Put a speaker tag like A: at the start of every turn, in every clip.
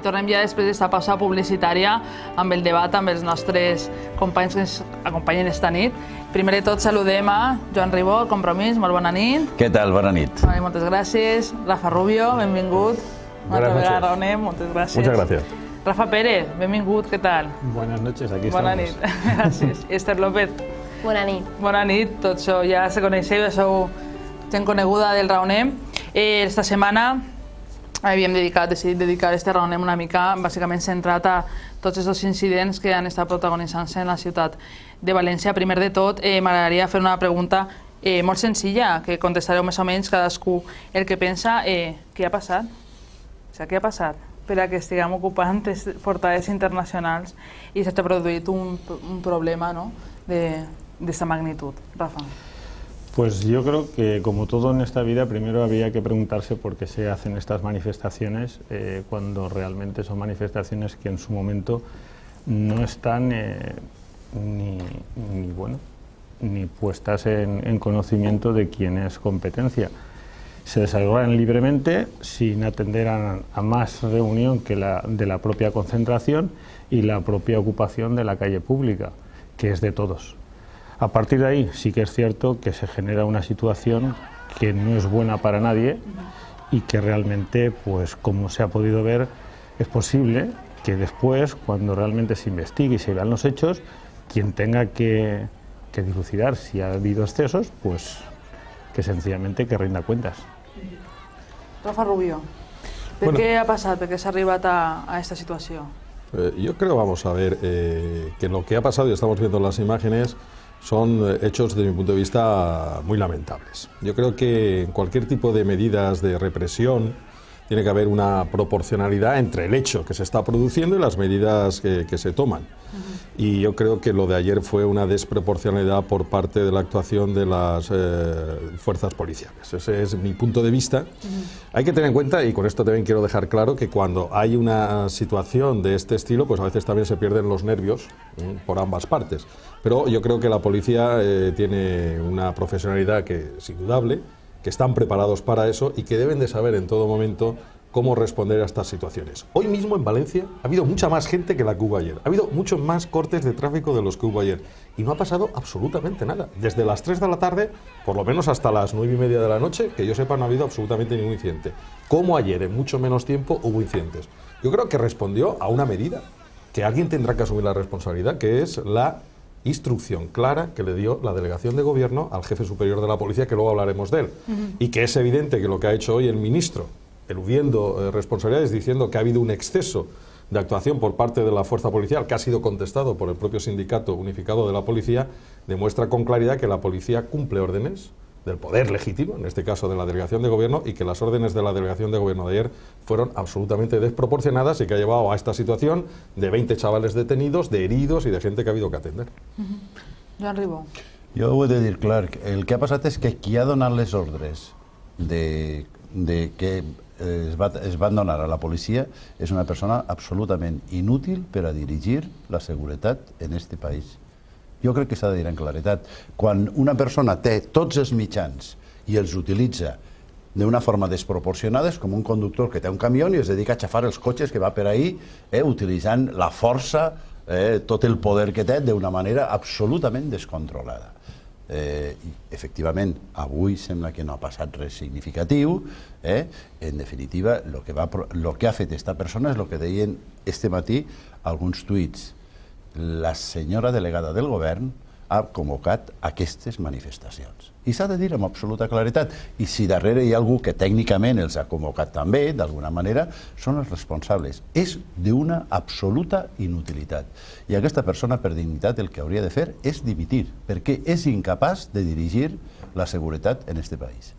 A: tornem ja després d'esta pausa publicitària amb el debat amb els nostres companys que ens acompanyen esta nit. Primer de tot saludem a Joan Ribó, Compromís, molt bona nit.
B: Què tal? Bona nit.
A: Moltes gràcies. Rafa Rubio, benvingut.
C: Buenas noches.
A: Raunem, moltes gràcies.
C: Muchas gracias.
A: Rafa Pérez, benvingut, què tal?
C: Buenas noches, aquí
A: Bona
C: estamos.
A: nit, gràcies. Esther López.
D: Bona nit.
A: Bona nit, tots sou, ja se coneixeu, ja sou gent coneguda del Raunem. Esta setmana havíem decidit dedicar este Raunem una mica bàsicament centrat a tots aquests incidents que han estat protagonitzant-se en la ciutat de València. Primer de tot, m'agradaria fer una pregunta molt senzilla, que contestareu més o menys cadascú el que pensa. Què ha passat? O sigui, què ha passat per a que estiguem ocupant portades internacionals i s'ha produït un problema, no?, d'esta magnitud? Rafa.
C: Pues yo creo que, como todo en esta vida, primero habría que preguntarse por qué se hacen estas manifestaciones cuando realmente son manifestaciones que en su momento no están ni puestas en conocimiento de quién es competencia. Se desarrollan libremente sin atender a más reunión que de la propia concentración y la propia ocupación de la calle pública, que es de todos. A partir de ahí sí que es cierto que se genera una situación que no es buena para nadie y que realmente, pues como se ha podido ver, es posible que después, cuando realmente se investigue y se vean los hechos, quien tenga que dilucidar si ha habido excesos, pues que sencillamente que rinda cuentas.
A: Rafa Rubio, ¿por qué ha pasado? ¿Por qué se ha arribat a esta situación?
E: Yo creo, vamos a ver, que lo que ha pasado, y estamos viendo las imágenes, son hechos desde mi punto de vista muy lamentables. Yo creo que en cualquier tipo de medidas de represión tiene que haber una proporcionalidad entre el hecho que se está produciendo y las medidas que se toman. Y yo creo que lo de ayer fue una desproporcionalidad por parte de la actuación de las fuerzas policiales. Ese es mi punto de vista. Hay que tener en cuenta, y con esto también quiero dejar claro, que cuando hay una situación de este estilo, pues a veces también se pierden los nervios por ambas partes. Pero yo creo que la policía tiene una profesionalidad que es indudable, que están preparados para eso y que deben de saber en todo momento cómo responder a estas situaciones. Hoy mismo en Valencia ha habido mucha más gente que la que hubo ayer. Ha habido muchos más cortes de tráfico de los que hubo ayer. Y no ha pasado absolutamente nada. Desde las 3 de la tarde, por lo menos hasta las 9:30 de la noche, que yo sepa, no ha habido absolutamente ningún incidente. Como ayer, en mucho menos tiempo, hubo incidentes. Yo creo que respondió a una medida que alguien tendrá que asumir la responsabilidad, que es la instrucción clara que le dio la delegación de gobierno al jefe superior de la policía, que luego hablaremos de él. Y que es evidente que lo que ha hecho hoy el ministro, eludiendo responsabilidades, diciendo que ha habido un exceso de actuación por parte de la fuerza policial, que ha sido contestado por el propio sindicato unificado de la policía, demuestra con claridad que la policía cumple órdenes del poder legítimo, en este caso de la delegación de gobierno, y que las órdenes de la delegación de gobierno de ayer fueron absolutamente desproporcionadas y que ha llevado a esta situación de 20 chavales detenidos, de heridos y de gente que ha habido que atender.
A: Joan Ribó.
B: Jo ho he de dir clar, el que ha passat és que qui ha donat les ordres de que es van donar a la policia és una persona absolutament inútil per a dirigir la seguretat en este país. Jo crec que s'ha de dir en claretat. Quan una persona té tots els mitjans i els utilitza d'una forma desproporcionada, és com un conductor que té un camió i es dedica a xafar els cotxes que va per ahí, utilitzant la força, tot el poder que té d'una manera absolutament descontrolada. Efectivament, avui sembla que no ha passat res significatiu. En definitiva, el que ha fet aquesta persona és el que deien este matí alguns tuits. La senyora delegada del govern ha convocat aquestes manifestacions. I s'ha de dir amb absoluta claretat. I si darrere hi ha algú que tècnicament els ha convocat també, d'alguna manera, són els responsables. És d'una absoluta inutilitat. I aquesta persona, per dignitat, el que hauria de fer és dimitir, perquè és incapaç de dirigir la seguretat en este país.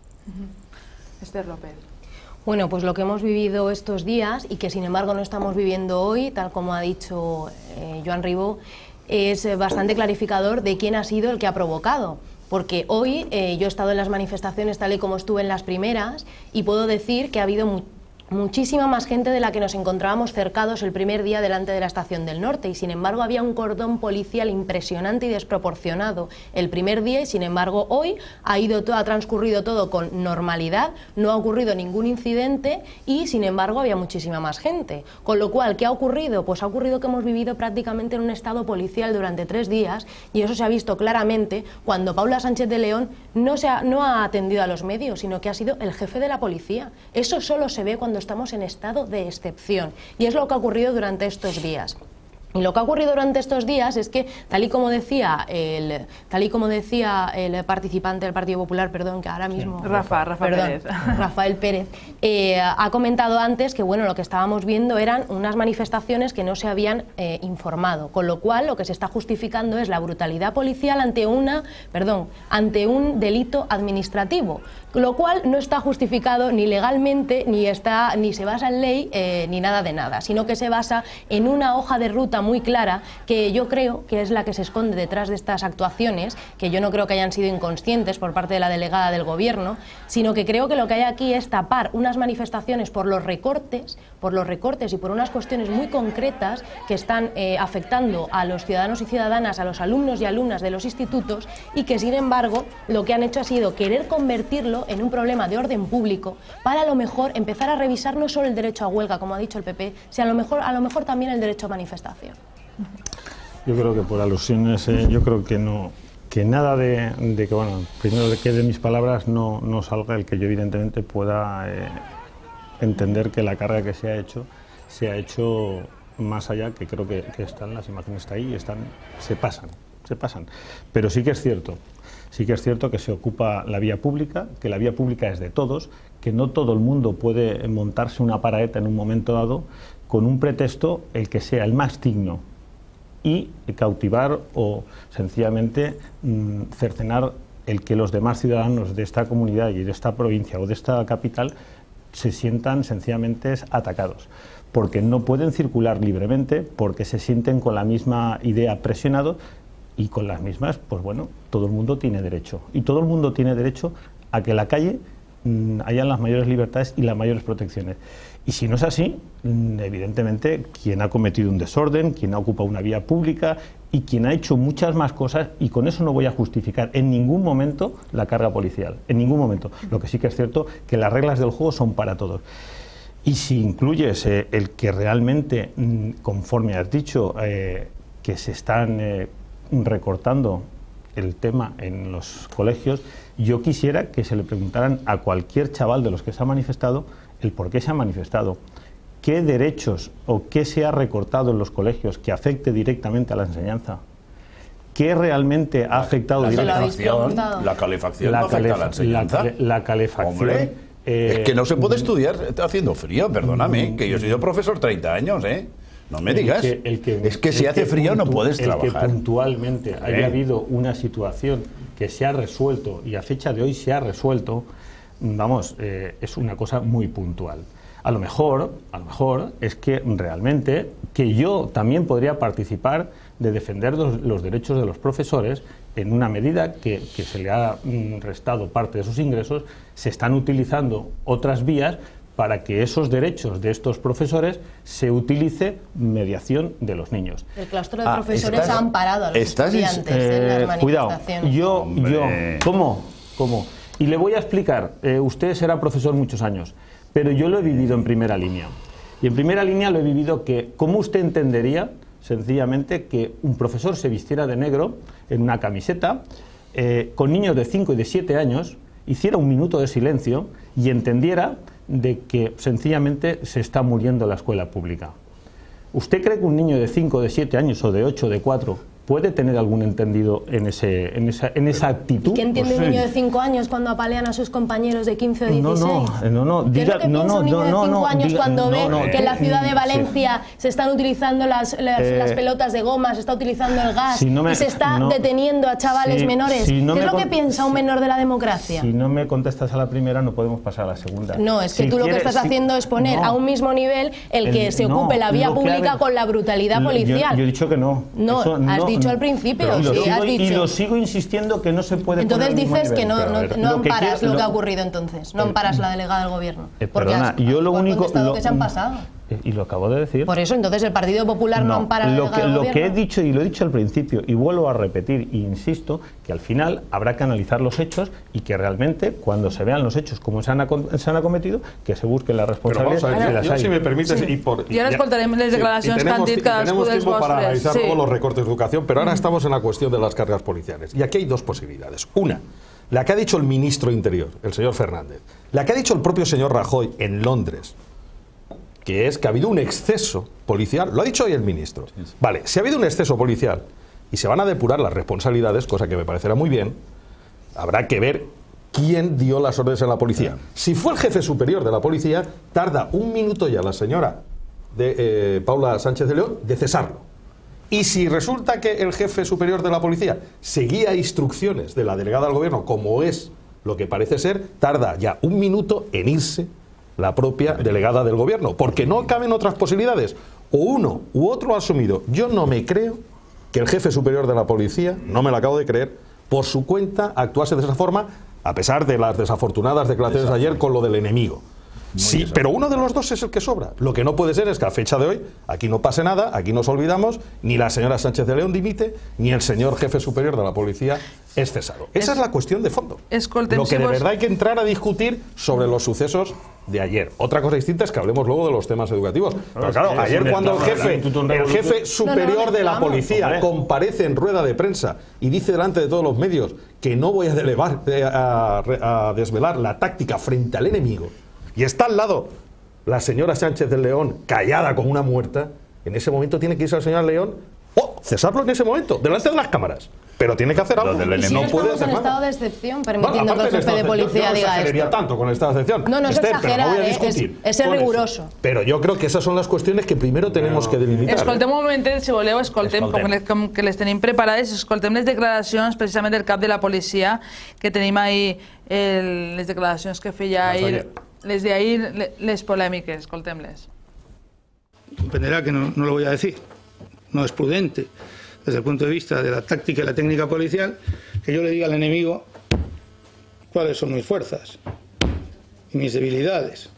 A: Esther López.
D: Bueno, pues lo que hemos vivido estos días y que sin embargo no estamos viviendo hoy, tal como ha dicho Joan Ribó, es bastante clarificador de quién ha sido el que ha provocado. Porque hoy yo he estado en las manifestaciones tal y como estuve en las primeras y puedo decir que ha habido muchísima más gente de la que nos encontrábamos cercados el primer día delante de la Estación del Norte, y sin embargo había un cordón policial impresionante y desproporcionado el primer día, y sin embargo hoy ha transcurrido todo con normalidad, no ha ocurrido ningún incidente y sin embargo había muchísima más gente. Con lo cual, ¿qué ha ocurrido? Pues ha ocurrido que hemos vivido prácticamente en un estado policial durante 3 días, y eso se ha visto claramente cuando Paula Sánchez de León no ha atendido a los medios, sino que ha sido el jefe de la policía. Eso solo se ve cuando estamos en estado de excepción, y es lo que ha ocurrido durante estos días. Y lo que ha ocurrido durante estos días es que, tal y como decía el participante del Partido Popular, perdón, que ahora mismo... Rafael Pérez, ha comentado antes que, bueno, lo que estábamos viendo eran unas manifestaciones que no se habían informado, con lo cual lo que se está justificando es la brutalidad policial ante un delito administrativo, lo cual no está justificado ni legalmente, ni se basa en ley, ni nada de nada, sino que se basa en una hoja de ruta muy clara, que yo creo que es la que se esconde detrás de estas actuaciones, que yo no creo que hayan sido inconscientes por parte de la delegada del Gobierno, sino que creo que lo que hay aquí es tapar unas manifestaciones por los recortes y por unas cuestiones muy concretas que están afectando a los ciudadanos y ciudadanas, a los alumnos y alumnas de los institutos, y que sin embargo lo que han hecho ha sido querer convertirlo en un problema de orden público para a lo mejor empezar a revisar no solo el derecho a huelga, como ha dicho el PP, sino a lo mejor también el derecho a manifestación.
C: Yo creo que por alusiones, yo creo que no, que nada de que, bueno, primero de que de mis palabras no salga el que yo evidentemente pueda entender que la carga que se ha hecho más allá, que creo que están las imágenes, está ahí, se pasan. Pero sí que es cierto que se ocupa la vía pública, que la vía pública es de todos, que no todo el mundo puede montarse una paraeta en un momento dado con un pretexto el que sea el más digno y cautivar o sencillamente cercenar el que los demás ciudadanos de esta comunidad y de esta provincia o de esta capital se sientan sencillamente atacados, porque no pueden circular libremente, porque se sienten con la misma idea presionados y con las mismas, pues bueno, todo el mundo tiene derecho, y todo el mundo tiene derecho a que en la calle hayan las mayores libertades y las mayores protecciones. Y si no es así, evidentemente quien ha cometido un desorden, quien ha ocupado una vía pública y quien ha hecho muchas más cosas, y con eso no voy a justificar en ningún momento la carga policial, en ningún momento. Lo que sí que es cierto que las reglas del juego son para todos. Y si incluyes el que realmente, conforme has dicho, que se están recortando el tema en los colegios, yo quisiera que se le preguntaran a cualquier chaval de los que se ha manifestado el por qué se ha manifestado, qué derechos o qué se ha recortado en los colegios que afecte directamente a la enseñanza, qué realmente ha afectado directamente.
B: La calefacción no afecta a la enseñanza.
C: La calefacción.
B: Hombre, es que no se puede estudiar haciendo frío, perdóname, que yo he sido profesor 30 años, ¿eh? No me digas. Es que si hace frío no puedes trabajar.
C: Que puntualmente haya habido una situación que se ha resuelto, y a fecha de hoy se ha resuelto, vamos, es una cosa muy puntual. A lo mejor es que realmente, que yo también podría participar de defender los derechos de los profesores en una medida que se le ha restado parte de sus ingresos, se están utilizando otras vías para que esos derechos de estos profesores se utilice mediación de los niños.
D: El claustro de profesores ha amparado a los estudiantes en las manifestaciones.
C: Cuidado, ¿cómo? Y le voy a explicar, usted será profesor muchos años, pero yo lo he vivido en primera línea. Y en primera línea lo he vivido que, ¿cómo usted entendería, sencillamente, que un profesor se vistiera de negro en una camiseta, con niños de 5 y de 7 años, hiciera un minuto de silencio y entendiera de que sencillamente se está muriendo la escuela pública? ¿Usted cree que un niño de 5, de 7 años o de 8, de 4 puede tener algún entendido en esa actitud?
D: ¿Qué entiende un niño de 5 años cuando apalean a sus compañeros de 15 o 16? ¿Qué es lo que piensa un niño de 5 años cuando ve que en la ciudad de Valencia se están utilizando las pelotas de goma, se está utilizando el gas y se está deteniendo a chavales menores? ¿Qué es lo que piensa un menor de la democracia?
C: Si no me contestas a la primera, no podemos pasar a la segunda.
D: No, es que tú lo que estás haciendo es poner a un mismo nivel el que se ocupe la vía pública con la brutalidad policial.
C: Yo he dicho que no.
D: No, has dicho dicho al principio.
C: Y lo sigo insistiendo que no se puede.
D: Entonces dices que no amparas lo que ha ocurrido entonces, no amparas la delegada del gobierno.
C: Perdona, yo lo único
D: que se han pasado.
C: Y lo acabo de decir.
D: Por eso, entonces el Partido Popular no ampara la delegada del gobierno.
C: Lo que he dicho, y lo he dicho al principio, y vuelvo a repetir, e insisto, que al final habrá que analizar los hechos y que realmente, cuando se vean los hechos como se han acometido, que se busquen las responsabilidades.
E: Yo, si me permites,
A: y ahora escoltarem les declaracions que han dit cadascú dels
E: tiempo para
A: vostres.
E: analizar luego los recortes de educación, pero ahora estamos en la cuestión de las cargas policiales. Y aquí hay dos posibilidades. Una, la que ha dicho el ministro Interior, el señor Fernández, la que ha dicho el propio señor Rajoy en Londres, que es que ha habido un exceso policial, lo ha dicho hoy el ministro. Vale, si ha habido un exceso policial y se van a depurar las responsabilidades, cosa que me parecerá muy bien, habrá que ver quién dio las órdenes en la policía. Si fue el jefe superior de la policía, tarda un minuto ya la señora de Paula Sánchez de León de cesarlo. Y si resulta que el jefe superior de la policía seguía instrucciones de la delegada del gobierno, como es lo que parece ser, tarda ya un minuto en irse la propia delegada del gobierno, porque no caben otras posibilidades. O uno u otro ha asumido. Yo no me creo que el jefe superior de la policía, no me lo acabo de creer, por su cuenta actuase de esa forma, a pesar de las desafortunadas declaraciones de ayer con lo del enemigo. Sí, pero uno de los dos es el que sobra. Lo que no puede ser es que a fecha de hoy aquí no pase nada, aquí nos olvidamos, ni la señora Sánchez de León dimite, ni el señor jefe superior de la policía es cesado. Esa es la cuestión de fondo. Lo que de verdad hay que entrar a discutir sobre los sucesos de ayer. Otra cosa distinta es que hablemos luego de los temas educativos. Pero claro, ayer cuando el jefe superior de la policía comparece en rueda de prensa y dice delante de todos los medios que no voy a desvelar la táctica frente al enemigo, y está al lado la señora Sánchez del León callada como una muerta, en ese momento tiene que irse al señor León o cesarlo en ese momento, delante de las cámaras. Pero tiene que hacer algo.
D: ¿Y si no estamos en estado de excepción, permitiendo que el jefe de policía diga esto?
E: Tanto con el estado de excepción.
D: No se exagera, es ser riguroso.
E: Pero yo creo que esas son las cuestiones que primero tenemos que delimitar.
A: Escoltem un momentet, si voleu, com que les tenim preparades, escoltem les declaracions precisament del cap de la policia, que tenim ahir les declaracions que feia ahir, les d'ahir, les polèmiques, escoltem-les.
F: Comprenderá que no lo voy a decir, no es prudente desde el punto de vista de la táctica y la técnica policial, que yo le diga al enemigo cuáles son mis fuerzas y mis debilidades.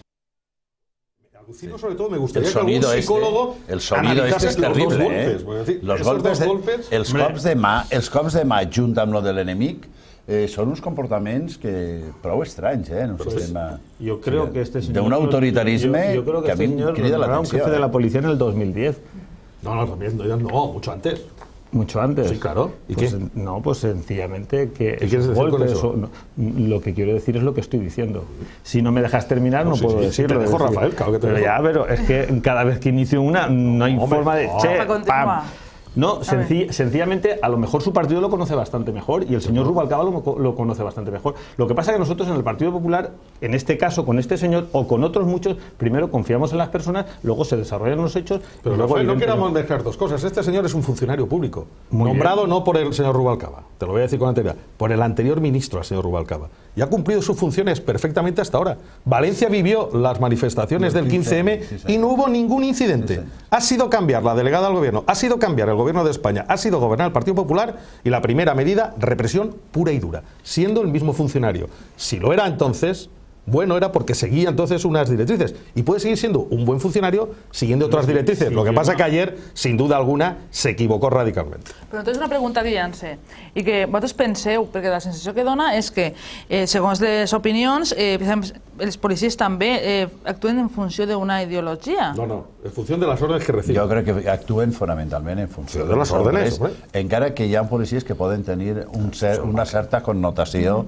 E: Sobre todo me gustaría que algún psicólogo
B: el sonido es terrible, los golpes, els cops de mà junt amb lo de l'enemic són uns comportaments que prou estranys en un sistema de un autoritarisme que a mi em crida l'atenció.
C: Era un jefe de la policía en el 2010.
E: No, mucho antes.
C: Mucho antes.
E: Sí, claro. ¿Y
C: pues,
E: qué?
C: No, pues sencillamente que
E: ¿Qué quieres decir con eso?
C: Lo que quiero decir es lo que estoy diciendo. Si no me dejas terminar, no puedo decirlo.
E: Te dejo, Rafael, claro que te dejo.
C: Pero es que cada vez que inicio una, no hay forma de... ¡pam! No, sencillamente, a lo mejor su partido lo conoce bastante mejor y el señor Rubalcaba lo conoce bastante mejor. Lo que pasa es que nosotros en el Partido Popular, en este caso, con este señor o con otros muchos, primero confiamos en las personas, luego se desarrollan los hechos...
E: Pero luego, Rafael, no queramos mezclar dos cosas. Este señor es un funcionario público, nombrado no por el señor Rubalcaba, te lo voy a decir con anterioridad, por el anterior ministro, el señor Rubalcaba. Y ha cumplido sus funciones perfectamente hasta ahora. Valencia vivió las manifestaciones del 15M y no hubo ningún incidente. Ha sido cambiar la delegada del gobierno, ha sido cambiar el gobierno de España, ha sido gobernar el Partido Popular y la primera medida, represión pura y dura, siendo el mismo funcionario. Si lo era entonces, bueno era porque seguía entonces unas directrices y puede seguir siendo un buen funcionario siguiendo otras directrices. Lo que pasa que ayer, sin duda alguna, se equivocó radicalmente.
A: Però entonces una pregunta que lance i que vosaltres penseu, perquè la sensació que dona és que, segons les opinions, els policies també actuen en funció d'una ideologia.
E: No, en funció de les ordres que reciben.
B: Jo crec que actuen fonamentalment en funció de les ordres, encara que hi ha policies que poden tenir una certa connotació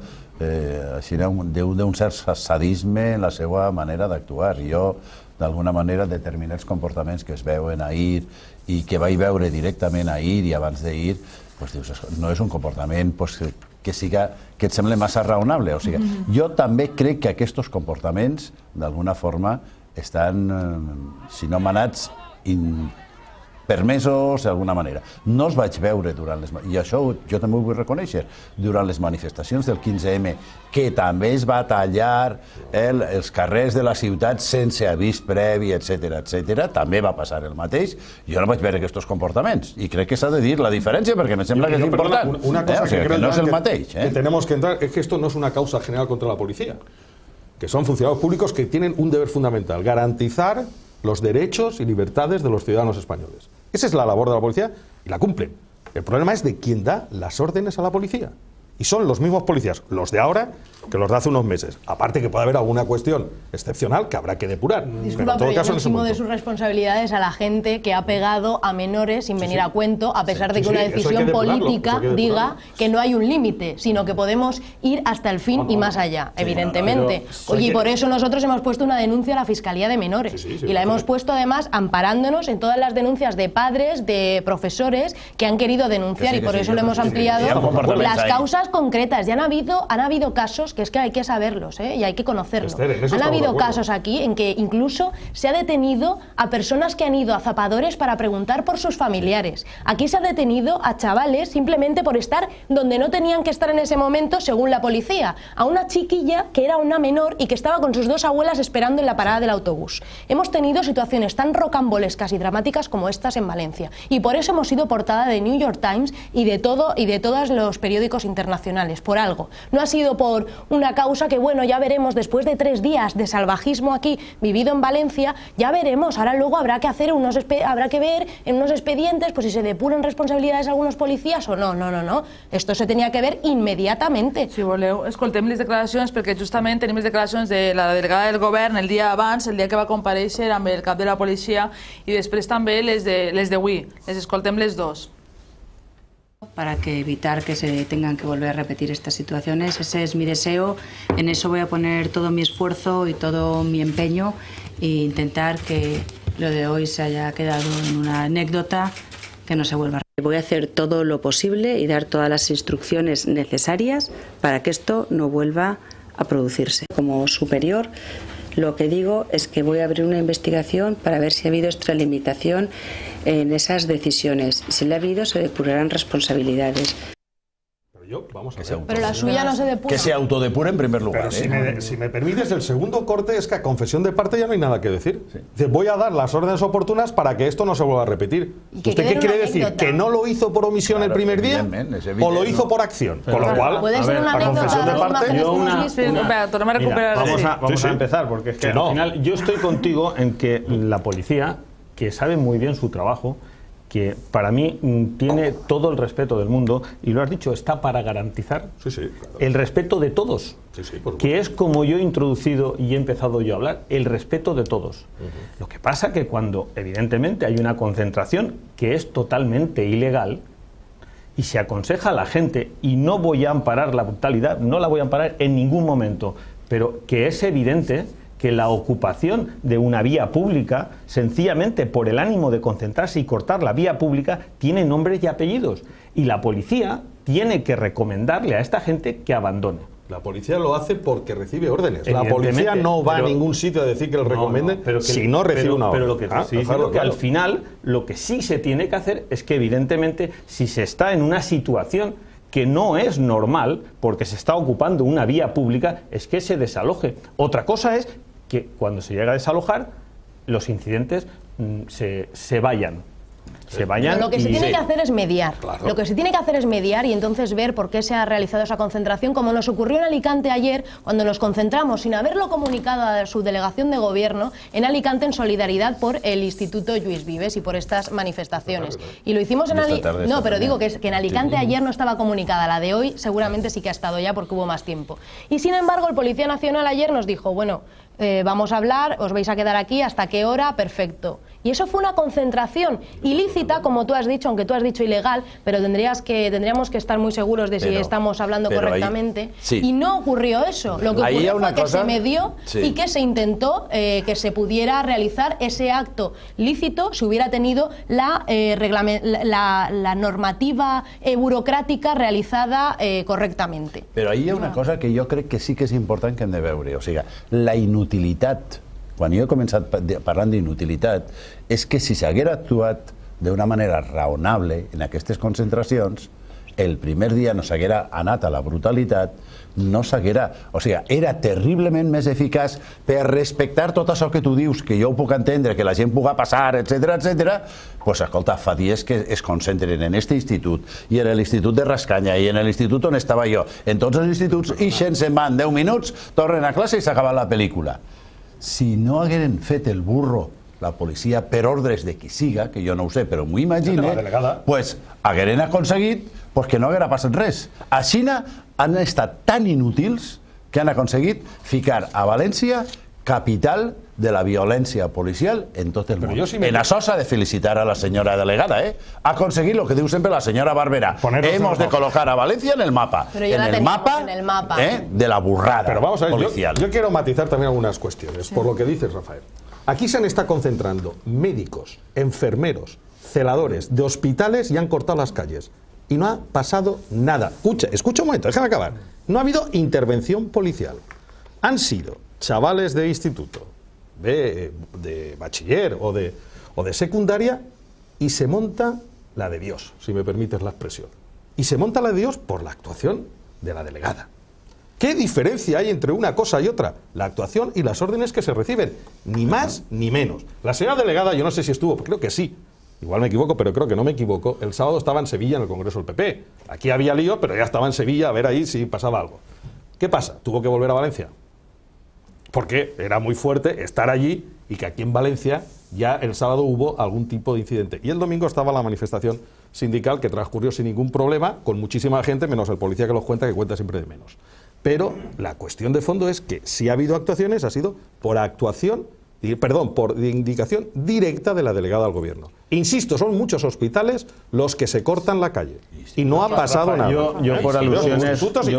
B: d'un cert sadisme en la seva manera d'actuar. Jo, d'alguna manera, determinats comportaments que es veuen ahir i que vaig veure directament ahir i abans d'ahir, no és un comportament que et sembla massa raonable. Jo també crec que aquests comportaments, d'alguna forma, estan, si no manats, permesos d'alguna manera. No els vaig veure durant les... I això jo també ho vull reconèixer. Durant les manifestacions del 15M, que també es va tallar els carrers de la ciutat sense avís previ, etc., també va passar el mateix. Jo no vaig veure aquests comportaments i crec que s'ha de dir la diferència perquè me sembla que és important.
E: Una cosa
B: que no és el mateix.
E: Que tenemos que entrar es que esto no es una causa general contra la policía, que son funcionarios públicos que tienen un deber fundamental: garantizar los derechos y libertades de los ciudadanos españoles. Esa es la labor de la policía y la cumplen. El problema es de quién da las órdenes a la policía. Y son los mismos policías, los de ahora, que los de hace unos meses. Aparte que puede haber alguna cuestión excepcional que habrá que depurar.
D: Disculpa, pero yo no eximo de sus responsabilidades a la gente que ha pegado a menores sin venir a cuento, a pesar de que una decisión política diga que no hay un límite, sino que podemos ir hasta el fin y más allá, evidentemente. Oye, y por eso nosotros hemos puesto una denuncia a la Fiscalía de Menores. Y la hemos puesto además amparándonos en todas las denuncias de padres, de profesores que han querido denunciar, y por eso lo hemos ampliado las causas concretas. Ya han habido casos, que es que hay que saberlos, y hay que conocerlos. Han habido casos aquí en que incluso se ha detenido a personas que han ido a zapadores para preguntar por sus familiares. Aquí se ha detenido a chavales simplemente por estar donde no tenían que estar en ese momento, según la policía. A una chiquilla que era una menor y que estaba con sus dos abuelas esperando en la parada del autobús. Hemos tenido situaciones tan rocambolescas y dramáticas como estas en Valencia. Y por eso hemos sido portada de New York Times y de todos los periódicos internacionales. Por algo. No ha sido por una causa que, bueno, ya veremos después de 3 días de salvajismo aquí vivido en Valencia, ya veremos. Ahora luego habrá que hacer habrá que ver en unos expedientes pues si se depuran responsabilidades a algunos policías o no. No. Esto se tenía que ver inmediatamente.
A: Si voleu, escoltem les declaracions, perquè justament tenim les declaracions de la delegada del govern el dia abans, el dia que va comparèixer amb el cap de la policia, i després també les d'avui. Les escoltem les dos.
G: Para evitar que se tengan que volver a repetir estas situaciones. Ese es mi deseo, en eso voy a poner todo mi esfuerzo y todo mi empeño e intentar que lo de hoy se haya quedado en una anécdota, que no se vuelva a repetir. Voy a hacer todo lo posible y dar todas las instrucciones necesarias para que esto no vuelva a producirse. Como superior, lo que digo es que voy a abrir una investigación para ver si ha habido extralimitación en esas decisiones. Si la ha habido, se depurarán responsabilidades.
D: Pero la suya no se depura.
B: Que se autodepura en primer lugar.
E: Pero si me permites, el segundo corte es que a confesión de parte ya no hay nada que decir. Dice, voy a dar las órdenes oportunas para que esto no se vuelva a repetir. ¿Usted qué quiere decir? ¿Que no lo hizo por omisión el primer día? ¿O lo hizo por acción? Con lo cual,
D: puede ser una
E: confesión de parte...
C: Vamos a empezar, porque es que al final yo estoy contigo en que la policía, que sabe muy bien su trabajo, que para mí tiene todo el respeto del mundo, y lo has dicho, está para garantizar el respeto de todos, que es como yo he introducido y he empezado yo a hablar, el respeto de todos. Lo que pasa que cuando evidentemente hay una concentración que es totalmente ilegal y se aconseja a la gente, y no voy a amparar la brutalidad, no la voy a amparar en ningún momento, pero que es evidente que la ocupación de una vía pública, sencillamente por el ánimo de concentrarse y cortar la vía pública, tiene nombres y apellidos. Y la policía tiene que recomendarle a esta gente que abandone.
E: La policía lo hace porque recibe órdenes. La policía no va a ningún sitio a decir que les recomiende si no recibe una orden.
C: Pero lo que te estoy diciendo es que al final lo que sí se tiene que hacer es que evidentemente si se está en una situación que no es normal porque se está ocupando una vía pública, es que se desaloje. Otra cosa es que cuando se llega a desalojar, los incidentes se vayan.
D: Pero lo que se tiene que hacer es mediar. Lo que se tiene que hacer es mediar y entonces ver por qué se ha realizado esa concentración, como nos ocurrió en Alicante ayer, cuando nos concentramos sin haberlo comunicado a su delegación de gobierno en Alicante en solidaridad por el Instituto Lluís Vives y por estas manifestaciones. Y lo hicimos en Alicante. No, pero digo que en Alicante ayer no estaba comunicada, la de hoy seguramente sí que ha estado ya porque hubo más tiempo. Y sin embargo el Policía Nacional ayer nos dijo, bueno, vamos a hablar, os vais a quedar aquí, ¿hasta qué hora? Perfecto. Y eso fue una concentración ilícita, como tú has dicho, aunque tú has dicho ilegal, pero tendríamos que estar muy seguros de si estamos hablando correctamente. Y no ocurrió eso. Lo que ocurrió fue que se medió y que se intentó que se pudiera realizar ese acto lícito si hubiera tenido la normativa burocrática realizada correctamente.
B: Però ahí hi ha una cosa que jo crec que sí que és important que hem de veure, o sigui, la inutilitat. Quan jo he començat parlant d'inutilitat, és que si s'haguera actuat d'una manera raonable en aquestes concentracions, el primer dia no s'haguera anat a la brutalitat, no s'haguera... O sigui, era terriblement més eficaç per respectar tot això que tu dius, que jo ho puc entendre, que la gent pugui passar, etc etc. Pues escolta, fa dies que es concentren en aquest institut, i en l'institut de Rascanya, i en l'institut on estava jo. En tots els instituts, ixen, se'n van 10 minuts, tornen a classe i s'ha acabat la pel·lícula. Si no hagueren fet el burro la policia per ordres de qui siga, que jo no ho sé, però m'ho imagino, pues hagueren aconseguit que no haguera passat res. A Xina han estat tan inútils que han aconseguit ficar a València capital de la violència policial en tot el món. En això s'ha de felicitar a la senyora delegada, ha aconseguit lo que diu sempre la senyora Barberà. Hemos de colocar a Valencia en el mapa. En el mapa de la burrada.
E: Pero vamos a ver,
B: policial.
E: Yo quiero matizar también algunas cuestiones, por lo que dices, Rafael. Aquí se han estado concentrando médicos, enfermeros, celadores de hospitales y han cortado las calles. Y no ha pasado nada. Escucha un momento, déjame acabar. No ha habido intervención policial. Han sido chavales de instituto, de bachiller o de secundaria, y se monta la de Dios, si me permites la expresión. Y se monta la de Dios por la actuación de la delegada. ¿Qué diferencia hay entre una cosa y otra? La actuación y las órdenes que se reciben. Ni más ni menos. La señora delegada, yo no sé si estuvo, creo que sí. Igual me equivoco, pero creo que no me equivoco. El sábado estaba en Sevilla en el Congreso del PP. Aquí había lío, pero ya estaba en Sevilla a ver ahí si pasaba algo. ¿Qué pasa? Tuvo que volver a Valencia. Porque era muy fuerte estar allí y que aquí en Valencia ya el sábado hubo algún tipo de incidente. Y el domingo estaba la manifestación sindical que transcurrió sin ningún problema, con muchísima gente, menos el policía que los cuenta, que cuenta siempre de menos. Pero la cuestión de fondo es que si ha habido actuaciones, ha sido por por indicación directa de la delegada al gobierno. Insisto, son muchos hospitales los que se cortan la calle y no ha pasado nada.
C: Yo por alusiones,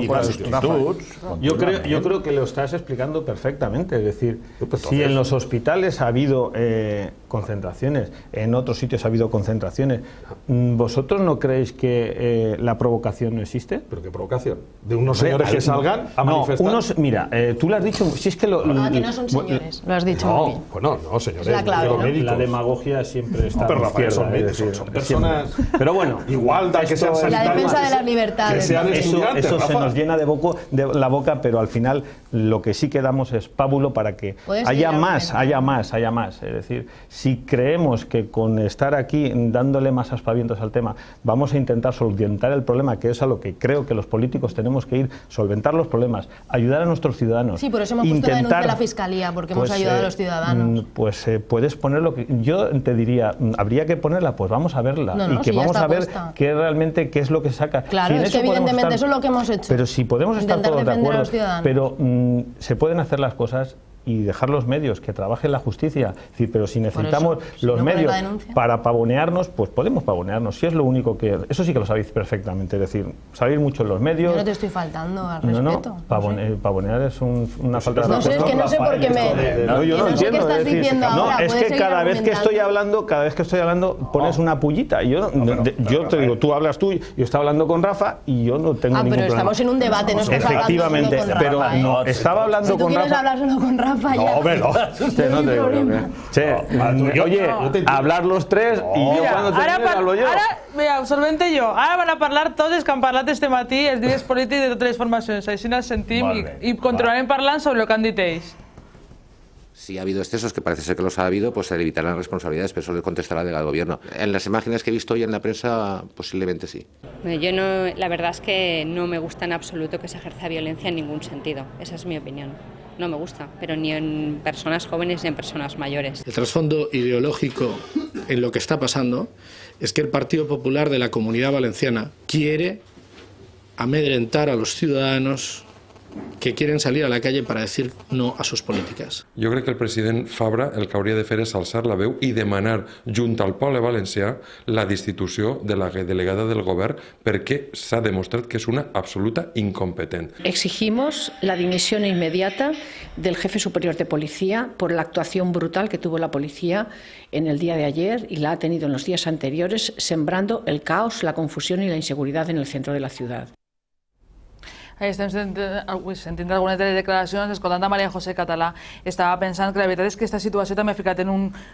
C: yo creo que lo estás explicando perfectamente. Es decir, si en los hospitales ha habido concentraciones, en otros sitios ha habido concentraciones, ¿vosotros no creéis que la provocación no existe?
E: ¿Pero qué provocación? ¿De unos señores que salgan a manifestar?
C: Mira, tú lo has dicho, si es que
D: que no son señores, lo has dicho muy bien.
E: Bueno, no, señores,
D: es la clave, ¿no?
C: La demagogia siempre está a la izquierda,
E: son personas,
C: pero bueno,
E: igualdad, que sean
D: la defensa de las libertades,
E: que sean estudiantes,
C: eso se nos llena de la boca, pero al final lo que sí que damos es pábulo para que haya más. Es decir, si creemos que con estar aquí dándole más aspavientos al tema vamos a intentar solventar el problema, que es a lo que creo que los políticos tenemos que ir, solventar los problemas, ayudar a nuestros ciudadanos.
D: Sí, por eso hemos puesto la denuncia de la Fiscalía, porque hemos ayudado a los ciudadanos.
C: Pues puedes poner lo que... Yo te diría, habría que ponerla, pues vamos a verla. Y que vamos a ver qué realmente, qué es lo que saca.
D: Claro, es que evidentemente eso es lo que hemos hecho.
C: Pero si podemos estar todos de acuerdo, pero se pueden hacer las cosas y dejar los medios, que trabaje la justicia. Es decir, pero si necesitamos los medios para pavonearnos, pues podemos pavonearnos. Si es lo único que... Eso sí que lo sabéis perfectamente. Es decir, salir mucho en los medios...
D: Yo no te estoy faltando al respeto.
C: Pavonear es una falta de respeto.
D: No sé, es que no sé por qué me...
C: yo no entiendo.
D: ¿Qué estás diciendo ahora?
C: No, es que cada vez que estoy hablando pones una pullita. Yo te digo, tú hablas tú, yo estoy hablando con Rafa y yo no tengo ningún problema.
D: Pero estamos en un debate, no estás hablando solo con Rafa.
C: Pero no, estaba hablando con Rafa...
D: Si tú quieres hablar solo con Rafa, ya.
C: Oye, hablar los tres y yo cuando termine hablo yo.
A: Mira, solvente jo. Ara van a parlar tots els que han parlat este matí, els líders polítics de totes les formacions. Així ens sentim i continuarem parlant sobre el que han dit ells.
H: Si ha habido excesos, que parece ser que los ha habido, pues se evitarán responsabilidades, pero eso le contestará la delegada del gobierno. En las imágenes que he visto hoy en la prensa, posiblemente sí.
I: Yo no, la verdad es que no me gusta en absoluto que se ejerza violencia en ningún sentido. Esa es mi opinión. No me gusta, pero ni en personas jóvenes ni en personas mayores.
J: El trasfondo ideológico en lo que está pasando es que el Partido Popular de la Comunidad Valenciana quiere amedrentar a los ciudadanos que quieren salir a la calle para decir no a sus polítiques.
K: Jo crec que el president Fabra el que hauria de fer és alçar la veu i demanar, junt al poble valencià, la destitució de la delegada del govern perquè s'ha demostrat que és una absoluta incompetent.
L: Exigimos la dimisión inmediata del jefe superior de policía por la actuación brutal que tuvo la policía en el día de ayer y la ha tenido en los días anteriores, sembrando el caos, la confusión y la inseguridad en el centro de la ciudad.
A: Estem sentint algunes de les declaracions, escoltant a Maria José Català, estava pensant que la veritat és que aquesta situació també ha ficat en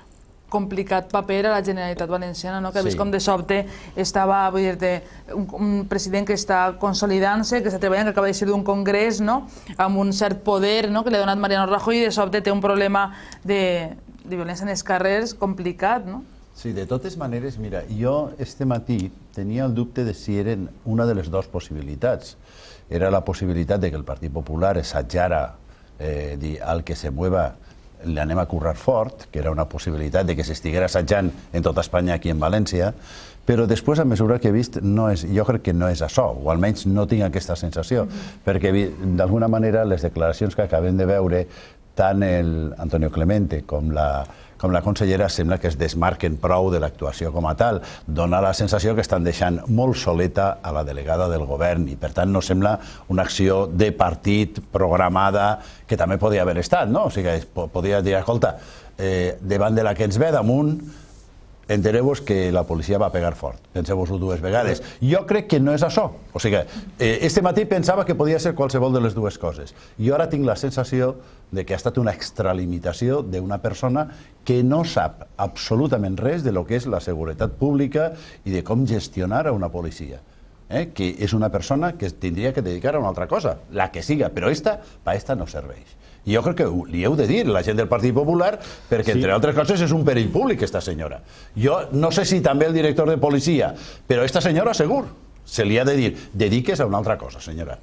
A: complicat paper a la Generalitat Valenciana, no? Que ha vist
B: Sí.
A: com de sobte estava, vull dir-te, un president que està consolidant-se, que està treballant, que acaba de ser d'un congrés, no? Amb un cert poder, no? Que li ha donat Mariano Rajoy, i de sobte té un problema de violència en els carrers complicat, no?
B: Sí, de totes maneres, mira, jo este matí tenia el dubte de si eren una de les dues possibilitats. Era la possibilitat de que el Partit Popular assajara dir al que se mueva le anem a currar fort, que era una possibilitat de que s'estiguera assajant en tota Espanya, aquí en València, però després, a mesura que he vist, jo crec que no és això, o almenys no tinc aquesta sensació, perquè d'alguna manera les declaracions que acabem de veure, tant el Antonio Clemente com la consellera sembla que es desmarquen prou de l'actuació com a tal. Dona la sensació que estan deixant molt soleta a la delegada del govern i per tant no sembla una acció de partit programada que també podia haver estat, no? O sigui, podia dir, escolta, davant de la que ens ve damunt, entereu-vos que la policia va pegar fort. Penseu-vos-ho dues vegades. Jo crec que no és això. O sigui, este matí pensava que podia ser qualsevol de les dues coses. I ara tinc la sensació de que ha estat una extralimitació d'una persona que no sap absolutament res de lo que és la seguretat pública i de com gestionar a una policia. Que és una persona que tindria que dedicar a una altra cosa, la que siga, però per esta no serveix. I jo crec que li heu de dir la gent del Partit Popular, perquè entre altres coses és un perill públic esta senyora. Jo no sé si també el director de policia, però esta senyora segur se li ha de dir, dediques a una altra cosa, senyora.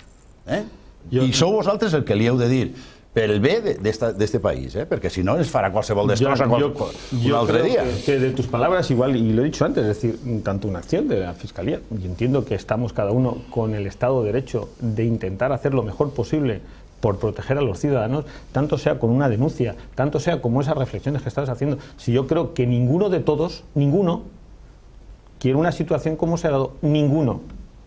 B: I sou vosaltres el que li heu de dir, per el bé d'este país, perquè si no es farà qualsevol destrossa un altre día.
C: Que de tus palabras, igual, y lo he dicho antes, es decir, tanto una acción de la Fiscalía, y entiendo que estamos cada uno con el Estado de Derecho de intentar hacer lo mejor posible por proteger a los ciudadanos, tanto sea con una denuncia, tanto sea como esas reflexiones que estás haciendo. Si yo creo que ninguno de todos, ninguno, quiere una situación como se ha dado, ninguno.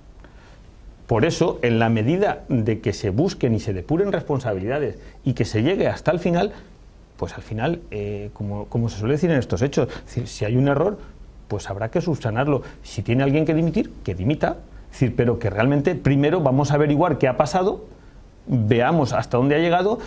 C: Por eso, en la medida de que se busquen y se depuren responsabilidades y que se llegue hasta el final, pues al final, como se suele decir en estos hechos, es decir, si hay un error, pues habrá que subsanarlo. Si tiene alguien que dimitir, que dimita, es decir, pero que realmente primero vamos a averiguar qué ha pasado, veamos hasta dónde ha llegado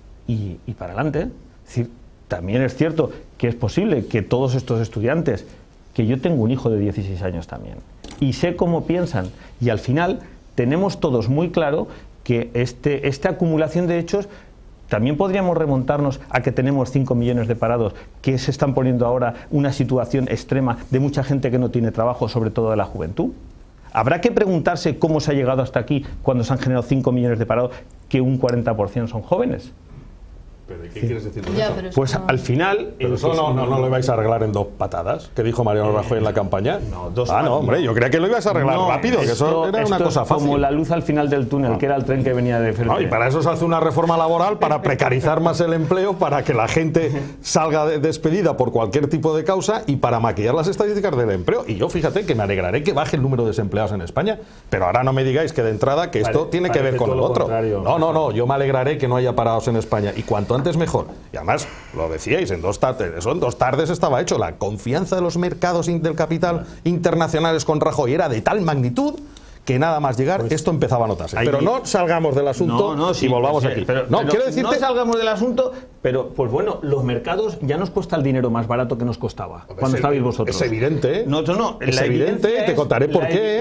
C: y para adelante. Es decir, también es cierto que es posible que todos estos estudiantes, que yo tengo un hijo de 16 años también, y sé cómo piensan, y al final tenemos todos muy claro que esta acumulación de hechos también podríamos remontarnos a que tenemos 5 millones de parados, que se están poniendo ahora una situación extrema de mucha gente que no tiene trabajo, sobre todo de la juventud. Habrá que preguntarse cómo se ha llegado hasta aquí cuando se han generado 5 millones de parados, que un 40% son jóvenes.
E: ¿Pero qué quieres decir con
D: Ya,
E: eso?
D: pero
C: Pues al final...
E: Pero eso no lo vais a arreglar en 2 patadas, que dijo Mariano Rajoy en la campaña.
C: No,
E: no, hombre, yo creía que lo ibas a arreglar rápido, que eso era una cosa fácil.
C: Como la luz al final del túnel, que era el tren que venía de frente.
E: No, y para eso se hace una reforma laboral, para precarizar más el empleo, para que la gente salga despedida por cualquier tipo de causa y para maquillar las estadísticas del empleo. Y yo, fíjate, que me alegraré que baje el número de desempleados en España, pero ahora no me digáis que de entrada que esto tiene que ver con lo otro. No, yo me alegraré que no haya parados en España, y cuanto antes mejor. Y además, lo decíais, en 2 tardes, eso en 2 tardes estaba hecho. La confianza de los mercados del capital internacionales con Rajoy era de tal magnitud que nada más llegar, esto empezaba a notarse. Pero no salgamos del asunto y volvamos aquí. Quiero decirte...
C: No salgamos del asunto, pero pues bueno, los mercados ya nos cuesta el dinero más barato que nos costaba cuando estabais vosotros.
E: Es evidente.
C: No,
E: es evidente, te contaré por qué.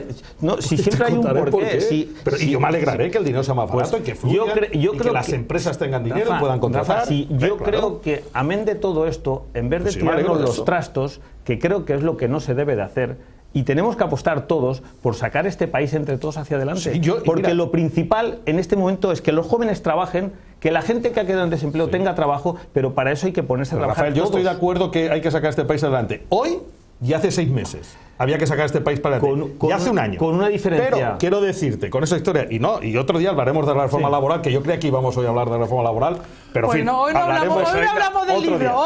C: No, si siempre hay un porqué.
E: Y yo me alegraré que el dinero sea más barato y que fluya, y que las empresas tengan dinero y puedan contratar.
C: Yo creo que, amén de todo esto, en vez de tirarnos los trastos, que creo que es lo que no se debe de hacer, y tenemos que apostar todos por sacar este país entre todos hacia adelante. Sí, porque lo principal en este momento es que los jóvenes trabajen, que la gente que ha quedado en desempleo tenga trabajo, pero para eso hay que ponerse a trabajar.
E: Rafael, yo estoy de acuerdo que hay que sacar este país adelante. Hoy y hace 6 meses había que sacar este país para adelante. Y hace un año.
C: Con una diferencia.
E: Pero quiero decirte, con esa historia, y otro día hablaremos de la reforma laboral, que yo creía que íbamos hoy a hablar de la reforma laboral, pero en fin,
A: hoy no hablamos del libro,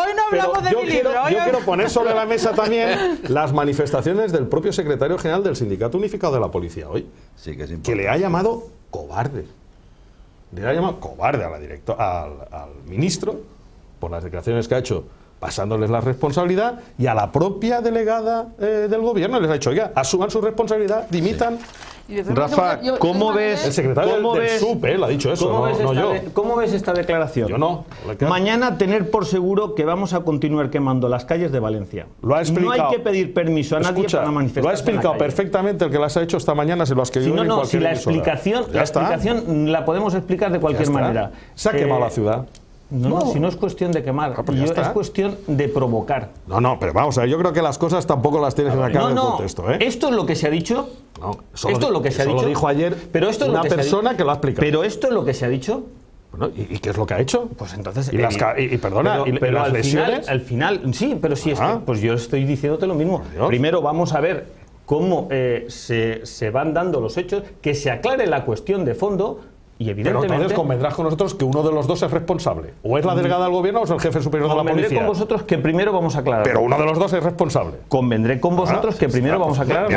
E: Yo quiero poner sobre la mesa también las manifestaciones del propio secretario general del Sindicato Unificado de la Policía hoy,
B: Sí, que es
E: que le ha llamado cobarde. Le ha llamado cobarde al ministro por las declaraciones que ha hecho, pasándoles la responsabilidad, y a la propia delegada del gobierno les ha dicho, oiga, asuman su responsabilidad, dimitan
M: Rafa, ¿cómo ves?
E: El secretario del SUP, lo ha dicho eso, no yo.
M: ¿Cómo ves esta declaración?
E: Yo no.
M: Mañana tener por seguro que vamos a continuar quemando las calles de Valencia.
E: Lo ha explicado.
M: No hay que pedir permiso a nadie para manifestar.
E: Lo ha explicado perfectamente el que las ha hecho esta mañana, se lo has querido en cualquier
M: la explicación la podemos explicar de cualquier manera.
E: Se ha quemado la ciudad.
M: No, si no es cuestión de quemar, es cuestión de provocar.
E: No, pero vamos a ver, yo creo que las cosas tampoco las tienes que sacar del contexto, ¿eh?
M: Esto es lo que se ha dicho. Esto es lo que se ha dicho.
E: Lo dijo ayer una persona que lo ha explicado.
M: Pero esto es lo que se ha dicho.
E: Bueno, ¿y qué es lo que ha hecho?
M: Pues entonces...
E: Perdona,
M: pero
E: las lesiones...
M: al final, sí, pero sí, es que, pues yo estoy diciéndote lo mismo. Primero vamos a ver cómo se van dando los hechos, que se aclare la cuestión de fondo. Y evidentemente,
E: pero entonces convendrás con nosotros que uno de los dos es responsable. O es la delegada del gobierno o es el jefe superior de la policía.
M: Convendré con vosotros que primero vamos a aclarar.
E: Pero uno de los dos es responsable.
M: Convendré con vosotros que primero vamos a aclarar.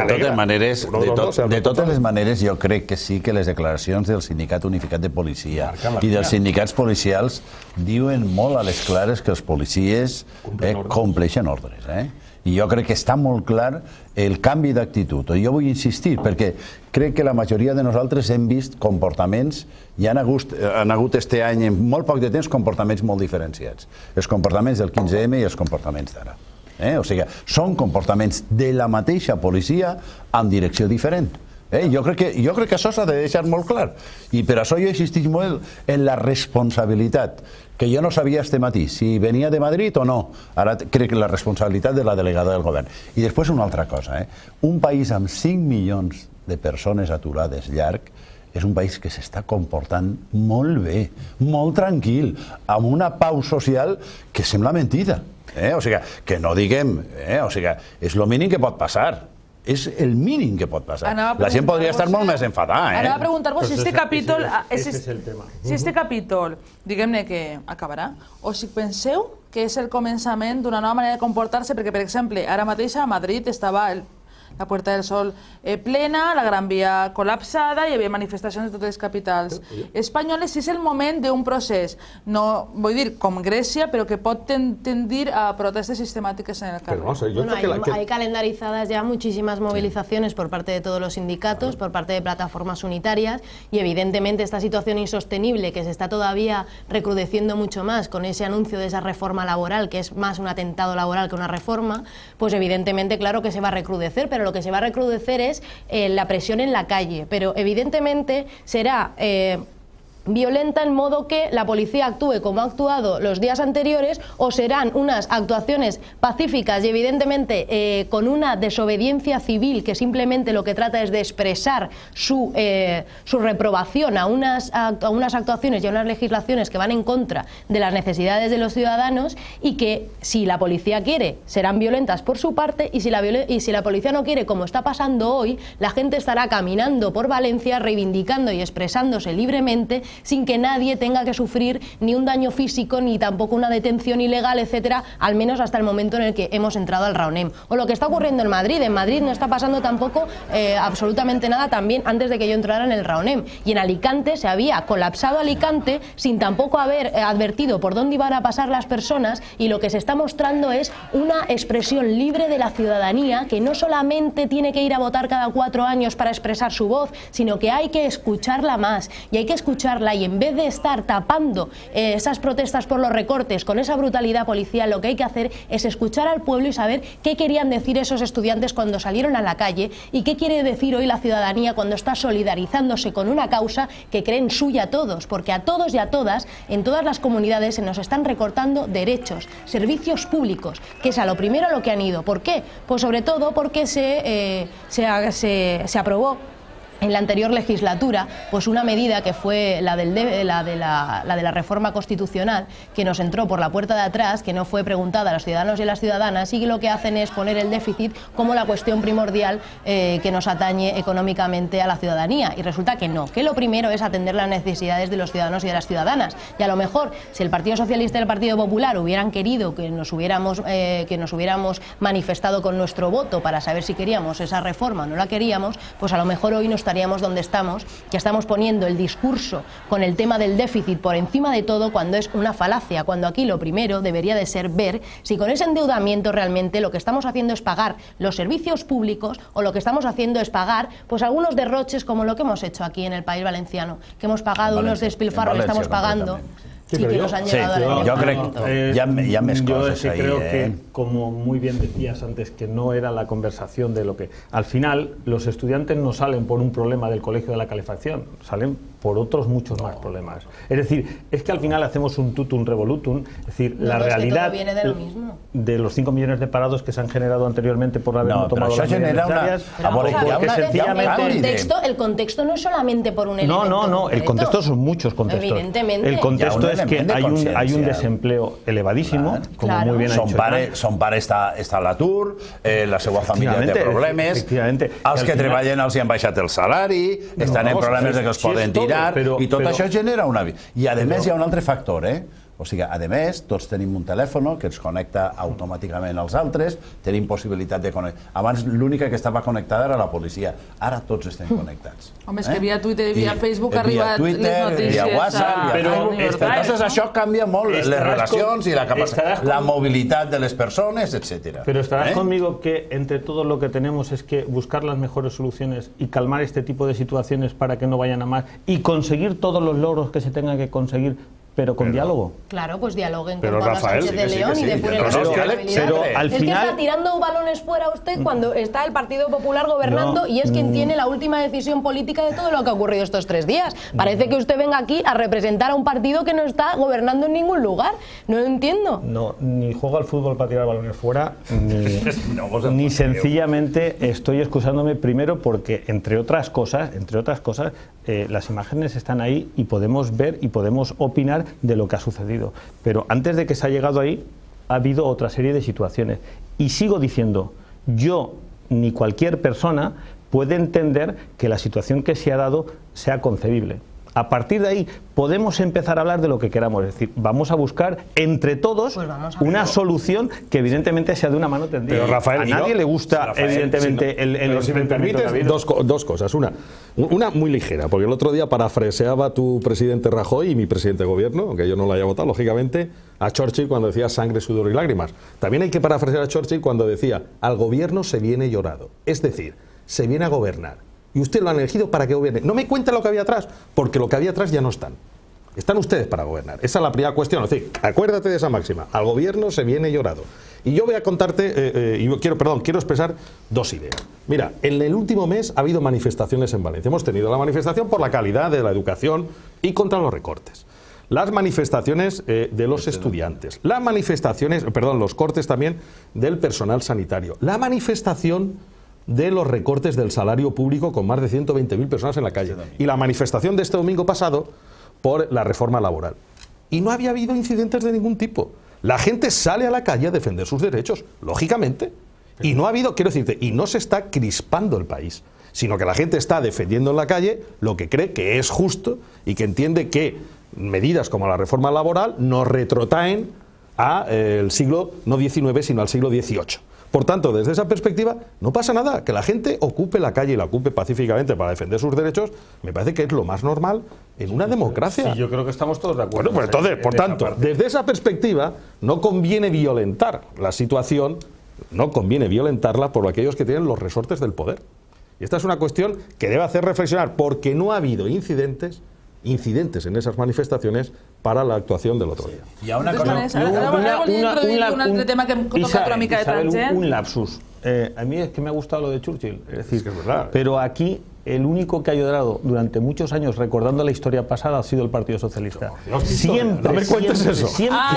B: De totes les maneres, jo crec que sí que les declaracions del Sindicat Unificat de Policia i dels sindicats policials diuen molt a les clares que els policies compleixen ordres. I jo crec que està molt clar el canvi d'actitud. Jo vull insistir, perquè crec que la majoria de nosaltres hem vist comportaments, i han hagut este any, en molt poc de temps, comportaments molt diferenciats. Els comportaments del 15M i els comportaments d'ara. O sigui, són comportaments de la mateixa policia amb direcció diferent. Jo crec que això s'ha de deixar molt clar. I per això jo insistís molt en la responsabilitat, que jo no sabia este matí si venia de Madrid o no. Ara crec que la responsabilitat de la delegada del govern. I després una altra cosa. Un país amb 5 milions de persones aturades llarg és un país que s'està comportant molt bé, molt tranquil, amb una pau social que sembla mentida. O sigui, que no diguem, o sigui, és el mínim que pot passar. És el mínim que pot passar. La gent podria estar molt més enfadada.
A: Anava a preguntar-vos si este capítol...
M: Ese és el tema.
A: Si este capítol, diguem-ne que acabarà, o si penseu que és el començament d'una nova manera de comportar-se, perquè, per exemple, ara mateix a Madrid estava la Puerta del Sol plena, la Gran Via col·lapsada, hi havia manifestacions de totes les capitals espanyoles. És el moment d'un procés, no vull dir com Grècia, però que pot tendir a protestes sistemàtiques en el carrer.
D: Hay calendarizadas ya muchísimas movilizaciones por parte de todos los sindicatos, por parte de plataformas unitarias, y evidentemente esta situación insostenible que se está todavía recrudeciendo mucho más con ese anuncio de esa reforma laboral, que es más un atentado laboral que una reforma, pues evidentemente claro que se va a recrudecer, pero lo que se va a recrudecer es la presión en la calle, pero evidentemente será violenta en modo que la policía actúe como ha actuado los días anteriores, o serán unas actuaciones pacíficas y evidentemente con una desobediencia civil que simplemente lo que trata es de expresar su reprobación a unas actuaciones y a unas legislaciones que van en contra de las necesidades de los ciudadanos, y que si la policía quiere serán violentas por su parte, y si la policía no quiere, como está pasando hoy, la gente estará caminando por Valencia reivindicando y expresándose libremente, sin que nadie tenga que sufrir ni un daño físico ni tampoco una detención ilegal, etcétera, al menos hasta el momento en el que hemos entrado al RAONEM. O lo que está ocurriendo en Madrid no está pasando tampoco absolutamente nada también antes de que yo entrara en el RAONEM. Y en Alicante se había colapsado Alicante sin tampoco haber advertido por dónde iban a pasar las personas, y lo que se está mostrando es una expresión libre de la ciudadanía, que no solamente tiene que ir a votar cada 4 años para expresar su voz, sino que hay que escucharla más, y hay que escucharla, y en vez de estar tapando esas protestas por los recortes con esa brutalidad policial, lo que hay que hacer es escuchar al pueblo y saber qué querían decir esos estudiantes cuando salieron a la calle, y qué quiere decir hoy la ciudadanía cuando está solidarizándose con una causa que creen suya a todos, porque a todos y a todas, en todas las comunidades, se nos están recortando derechos, servicios públicos, que es a lo primero a lo que han ido. ¿Por qué? Pues sobre todo porque se aprobó en la anterior legislatura pues una medida que fue la de la reforma constitucional, que nos entró por la puerta de atrás, que no fue preguntada a los ciudadanos y a las ciudadanas, y lo que hacen es poner el déficit como la cuestión primordial que nos atañe económicamente a la ciudadanía, y resulta que no, que lo primero es atender las necesidades de los ciudadanos y de las ciudadanas. Y a lo mejor si el Partido Socialista y el Partido Popular hubieran querido que nos hubiéramos manifestado con nuestro voto para saber si queríamos esa reforma o no la queríamos, pues a lo mejor hoy no estaríamos donde estamos, que estamos poniendo el discurso con el tema del déficit por encima de todo cuando es una falacia, cuando aquí lo primero debería de ser ver si con ese endeudamiento realmente lo que estamos haciendo es pagar los servicios públicos o lo que estamos haciendo es pagar pues algunos derroches como lo que hemos hecho aquí en el País Valenciano, que hemos pagado unos despilfarros que estamos pagando. Sí, y que nos han llevado
B: yo creo que ya més coses
C: ahí. Creo que, como muy bien decías antes, que no era la conversación de lo que... Al final, los estudiantes no salen por un problema del colegio de la calefacción, salen por otros muchos más problemas. Es decir, es que al final hacemos un tutum revolutum, es decir, la realidad
D: viene de lo mismo.
C: De los 5 millones de parados que se han generado anteriormente por haber tomado las medidas necesarias.
D: El contexto no es solamente por un elemento.
C: No, el contexto son muchos contextos.
D: Evidentemente.
C: El contexto es que hay un desempleo elevadísimo, como muy bien ha dicho.
B: Son pare està a l'atur, la seva família té problemes, els que treballen els hi han baixat el salari, estan en problemes de que els poden tirar, i tot això genera una... I a més hi ha un altre factor, o sigui, a més, tots tenim un telèfon que ens connecta automàticament als altres, tenim possibilitat de connectar. Abans l'única que estava connectada era la policia, ara tots estem connectats.
A: Home, és que via Twitter i via Facebook arriba les notícies...
B: Via WhatsApp, via Facebook... Entonces això canvia molt les relacions i la mobilitat de les persones, etc.
C: Pero estarás conmigo que entre todo lo que tenemos es que buscar las mejores soluciones y calmar este tipo de situaciones para que no vayan a más y conseguir todos los logros que se tengan que conseguir, pero con diálogo.
D: Claro, pues dialoguen con Pablo Sánchez de León y depuren las responsabilidades.
C: Pero al
D: final... Es que está tirando balones fuera usted cuando está el Partido Popular gobernando y es quien tiene la última decisión política de todo lo que ha ocurrido estos 3 días. Parece que usted venga aquí a representar a un partido que no está gobernando en ningún lugar. No lo entiendo.
C: No, ni juego al fútbol para tirar balones fuera, ni sencillamente estoy excusándome primero porque, entre otras cosas, las imágenes están ahí y podemos ver y podemos opinar de lo que ha sucedido. Pero antes de que se ha llegado ahí, ha habido otra serie de situaciones. Y sigo diciendo, yo ni cualquier persona puede entender que la situación que se ha dado sea concebible. A partir de ahí podemos empezar a hablar de lo que queramos, es decir, vamos a buscar entre todos una solución que evidentemente sea de una mano tendida.
E: Pero Rafael,
C: a nadie le gusta evidentemente el
E: si me permites, dos cosas. Una muy ligera, porque el otro día parafraseaba tu presidente Rajoy y mi presidente de gobierno, aunque yo no lo haya votado, lógicamente, a Churchill cuando decía sangre, sudor y lágrimas. También hay que parafrasear a Churchill cuando decía al gobierno se viene llorado, es decir, se viene a gobernar. Y usted lo han elegido para que gobierne. No me cuente lo que había atrás, porque lo que había atrás ya no están. Están ustedes para gobernar. Esa es la primera cuestión. Es decir, acuérdate de esa máxima. Al gobierno se viene llorado. Y yo voy a contarte, quiero expresar 2 ideas. Mira, en el último mes ha habido manifestaciones en Valencia. Hemos tenido la manifestación por la calidad de la educación y contra los recortes. Las manifestaciones de los estudiantes. Las manifestaciones, los cortes también del personal sanitario. La manifestación de los recortes del salario público con más de 120.000 personas en la calle. Y la manifestación de este domingo pasado por la reforma laboral. Y no había habido incidentes de ningún tipo. La gente sale a la calle a defender sus derechos, lógicamente. Y no ha habido, quiero decirte, y no se está crispando el país, sino que la gente está defendiendo en la calle lo que cree que es justo y que entiende que medidas como la reforma laboral nos retrotraen al siglo, no XIX, sino al siglo XVIII. Por tanto, desde esa perspectiva, no pasa nada. Que la gente ocupe la calle y la ocupe pacíficamente para defender sus derechos, me parece que es lo más normal en una democracia.
C: Sí, yo creo que estamos todos de acuerdo.
E: Bueno, pues entonces, por tanto, desde esa perspectiva, no conviene violentar la situación, no conviene violentarla por aquellos que tienen los resortes del poder. Y esta es una cuestión que debe hacer reflexionar, porque no ha habido incidentes en esas manifestaciones para la actuación del otro día.
A: Hi ha una cosa... un altre tema que toca otra mica de tangent.
C: Un lapsus. A mí es que me ha gustado lo de Churchill, es decir, que es verdad, pero aquí el único que ha ayudado durante muchos años recordando la historia pasada ha sido el Partido Socialista.
E: Siempre, no me cuentes eso.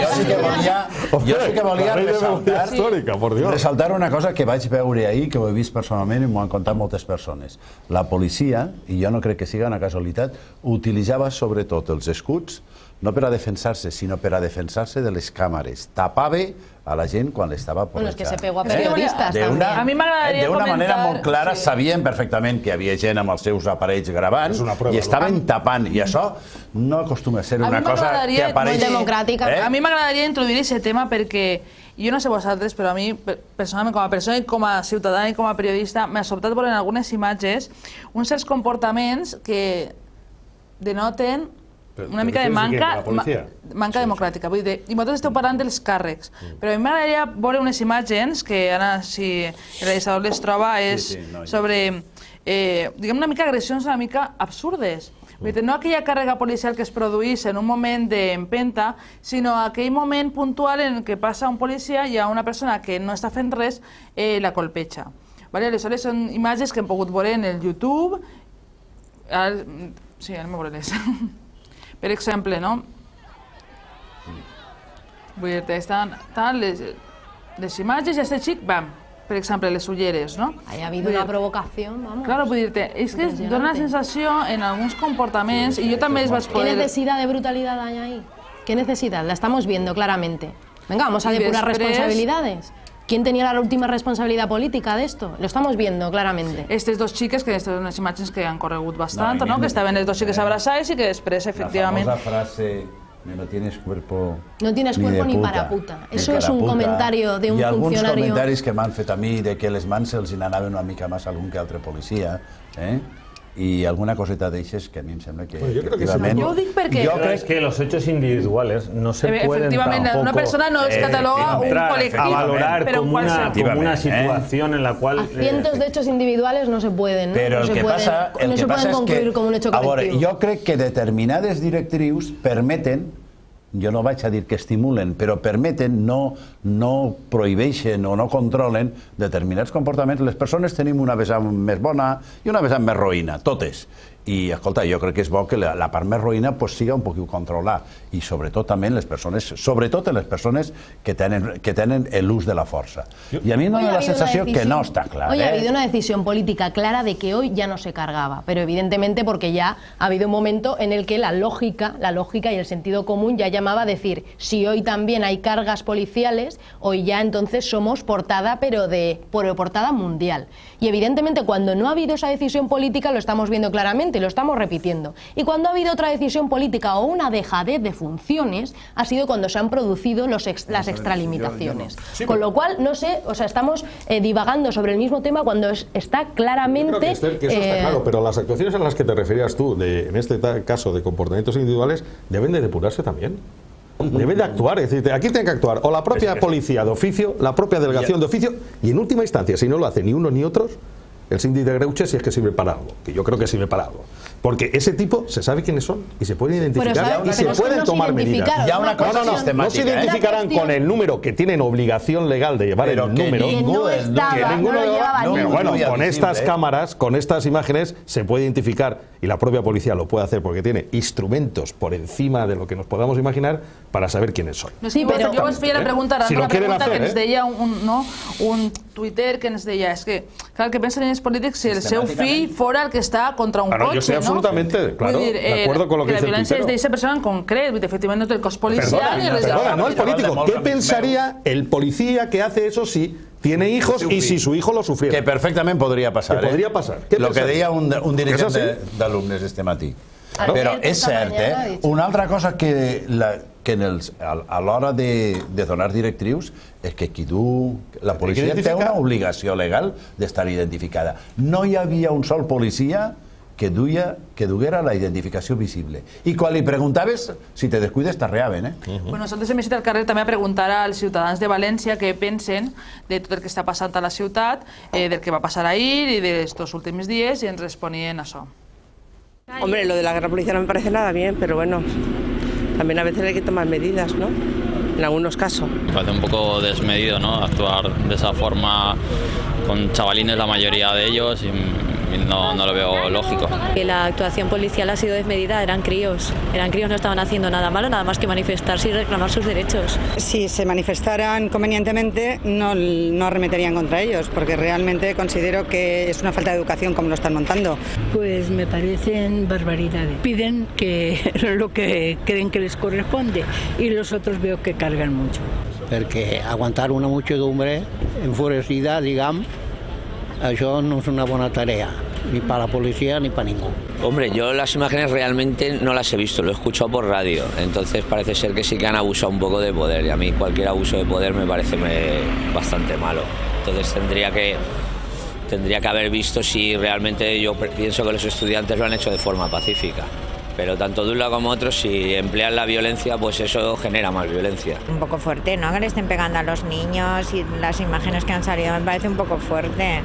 B: Jo sí que volia ressaltar una cosa que vaig veure ahir, que ho he vist personalment i m'ho han contat moltes persones. La policia, i jo no crec que sigui una casualitat, utilitzava sobretot els escuts no per a defensar-se, sinó per a defensar-se de les càmeres. Tapava a la gent quan l'estava porejant.
D: Bueno, es que se pegó a periodistas también.
A: A mi m'agradaria
B: d'una
A: comentar...
B: manera molt clara, sabien perfectament que hi havia gent amb els seus aparells gravant i estaven tapant, i això no acostuma a ser una cosa que apareix...
A: A mi m'agradaria introduir aquest tema perquè jo no sé vosaltres, però a mi, personalment, com a persona i com a ciutadana i com a periodista, m'ha sobtat veure en algunes imatges uns certs comportaments que denoten una mica de manca democràtica. Vull dir, i vosaltres esteu parlant dels càrrecs, però a mi m'agradaria veure unes imatges que ara, si el realitzador les troba, és sobre, diguem, una mica agressions una mica absurdes. Vull dir, no aquella càrrega policial que es produís en un moment d'empenta, sinó aquell moment puntual en què passa un policia i a una persona que no està fent res la colpeja. Aleshores són imatges que hem pogut veure en el YouTube. Sí, ara me veuré-les. Per exemple, no? Vull dir-te, estan les imatges i aquest xic, bam, per exemple, les ulleres, no?
D: Ha habido una provocación, vamos.
A: Claro, vull dir-te, és que dona la sensació en alguns comportaments, i jo també es vaig poder...
D: ¿Qué necesidad de brutalidad hay ahí? ¿Qué necesidad? La estamos viendo claramente. Venga, vamos a depurar responsabilidades. ¿Quién tenía la última responsabilidad política de esto? Lo estamos viendo claramente.
A: Estes dos xiques, que aquestes són unes imatges que han corregut bastant, no? Que estaven els dos xiques abraçats i que després, efectivament...
B: La famosa frase... No tienes cuerpo,
D: no tienes cuerpo ni para puta. Eso es un comentario de un funcionario.
B: I alguns comentaris que m'han fet a mi de que les mans se'ls n'anaven una mica més a algun que altre policia, y alguna coseta de esas que a mí me sembla que efectivamente...
A: Yo digo porque...
C: Yo creo que los hechos individuales no se pueden
A: efectivamente,
C: tampoco...
A: una persona no es cataloga un colectivo.
C: A valorar como una situación en la cual...
D: A cientos de hechos individuales no se pueden, ¿no?
B: Però
D: no
B: el que passa
D: pueden concluir como un hecho colectivo.
B: Jo crec que determinades directrius permeten, jo no vaig a dir que estimulen, però permeten, no prohibeixen o no controlen determinats comportaments. Les persones tenim una vessant més bona i una vessant més roïna, totes. I, escolta, jo crec que és bo que la part més roïna siga un poquet controlada, i sobretot també les persones, sobretot les persones que tenen l'ús de la força. I a mi me da la sensació que no està clar.
D: Hoy ha habido una decisión política clara de que hoy ya no se cargaba, pero evidentemente porque ya ha habido un momento en el que la lógica y el sentido común ya llamaba a decir, si hoy también hay cargas policiales, hoy ya entonces somos portada, pero portada mundial. Y evidentemente cuando no ha habido esa decisión política lo estamos viendo claramente, lo estamos repitiendo. Y cuando ha habido otra decisión política o una dejadez de funciones, ha sido cuando se han producido las extralimitaciones. Con lo cual, no sé, o sea, estamos divagando sobre el mismo tema cuando está claramente...
E: Que eso está claro, pero las actuaciones a las que te referías tú, en este caso de comportamientos individuales, deben de depurarse también. Debe de actuar, es decir, aquí tiene que actuar o la propia policía de oficio, la propia delegación de oficio, y en última instancia, si no lo hace ni uno ni otros, el síndic de Greuges, si es que sirve para algo, que yo creo que sirve para algo. Porque ese tipo se sabe quiénes son y se pueden identificar y se pueden tomar medidas. No se identificarán con el número, que tienen obligación legal de llevar el número. Pero bueno, con estas cámaras, con estas imágenes, se puede identificar, y la propia policía lo puede hacer porque tiene instrumentos por encima de lo que nos podamos imaginar para saber quiénes son.
A: Sí, però jo us feia la pregunta,
E: si
A: la pregunta
E: hacer,
A: que ens deia un tuiter que ens deia, és que, clar, que pensen els polítics si el seu fill fora el que està contra un cotxe,
E: yo estoy absolutamente, claro, de acuerdo con lo que dice el tuitero.
A: La violència és d'aquesta persona en concret, efectivament no té el cos policial...
E: Perdona, no el político. ¿Qué pensaría el policía que hace eso si tiene hijos y si su hijo lo sufriera?
B: Que perfectamente podría pasar.
E: Que podría pasar.
B: Lo que deia un dirigent d'alumnes este matí. Però és cert, una altra cosa que a l'hora de donar directrius és que la policia té una obligació legal d'estar identificada. No hi havia un sol policia que duguera la identificació visible. I quan li preguntaves, si te descuides, t'arreaven.
A: Bueno, nosaltres hem visitat al carrer també a preguntar als ciutadans de València què pensen de tot el que està passant a la ciutat, del que va passar ahir i d'estos últims dies, i ens responien això.
N: Hombre, lo de la guerra policial no me parece nada bien, pero bueno, también a veces hay que tomar medidas, ¿no? En algunos casos.
O: Me parece un poco desmedido, ¿no? Actuar de esa forma con chavalines, la mayoría de ellos, y no lo veo lógico.
P: Que la actuación policial ha sido desmedida, eran críos, no estaban haciendo nada malo, nada más que manifestarse y reclamar sus derechos.
Q: Si se manifestaran convenientemente, no arremeterían contra ellos, porque realmente considero que es una falta de educación como lo están montando.
R: Pues me parecen barbaridades. Piden que lo que creen que les corresponde y los otros veo que cargan mucho.
S: Perquè aguantar una muchedumbre enfurecida, diguem, això no es una buena tarea, ni para la policía ni para ningún.
O: Hombre, yo las imágenes realmente no las he visto, lo he escuchado por radio, entonces parece ser que sí que han abusado un poco de poder y a mí cualquier abuso de poder me parece bastante malo. Entonces tendría que haber visto si realmente yo pienso que los estudiantes lo han hecho de forma pacífica. Pero tanto de un lado como otro, si emplean la violencia, pues eso genera más violencia.
T: Un poco fuerte, ¿no? Que le estén pegando a los niños y las imágenes que han salido me parece un poco fuerte.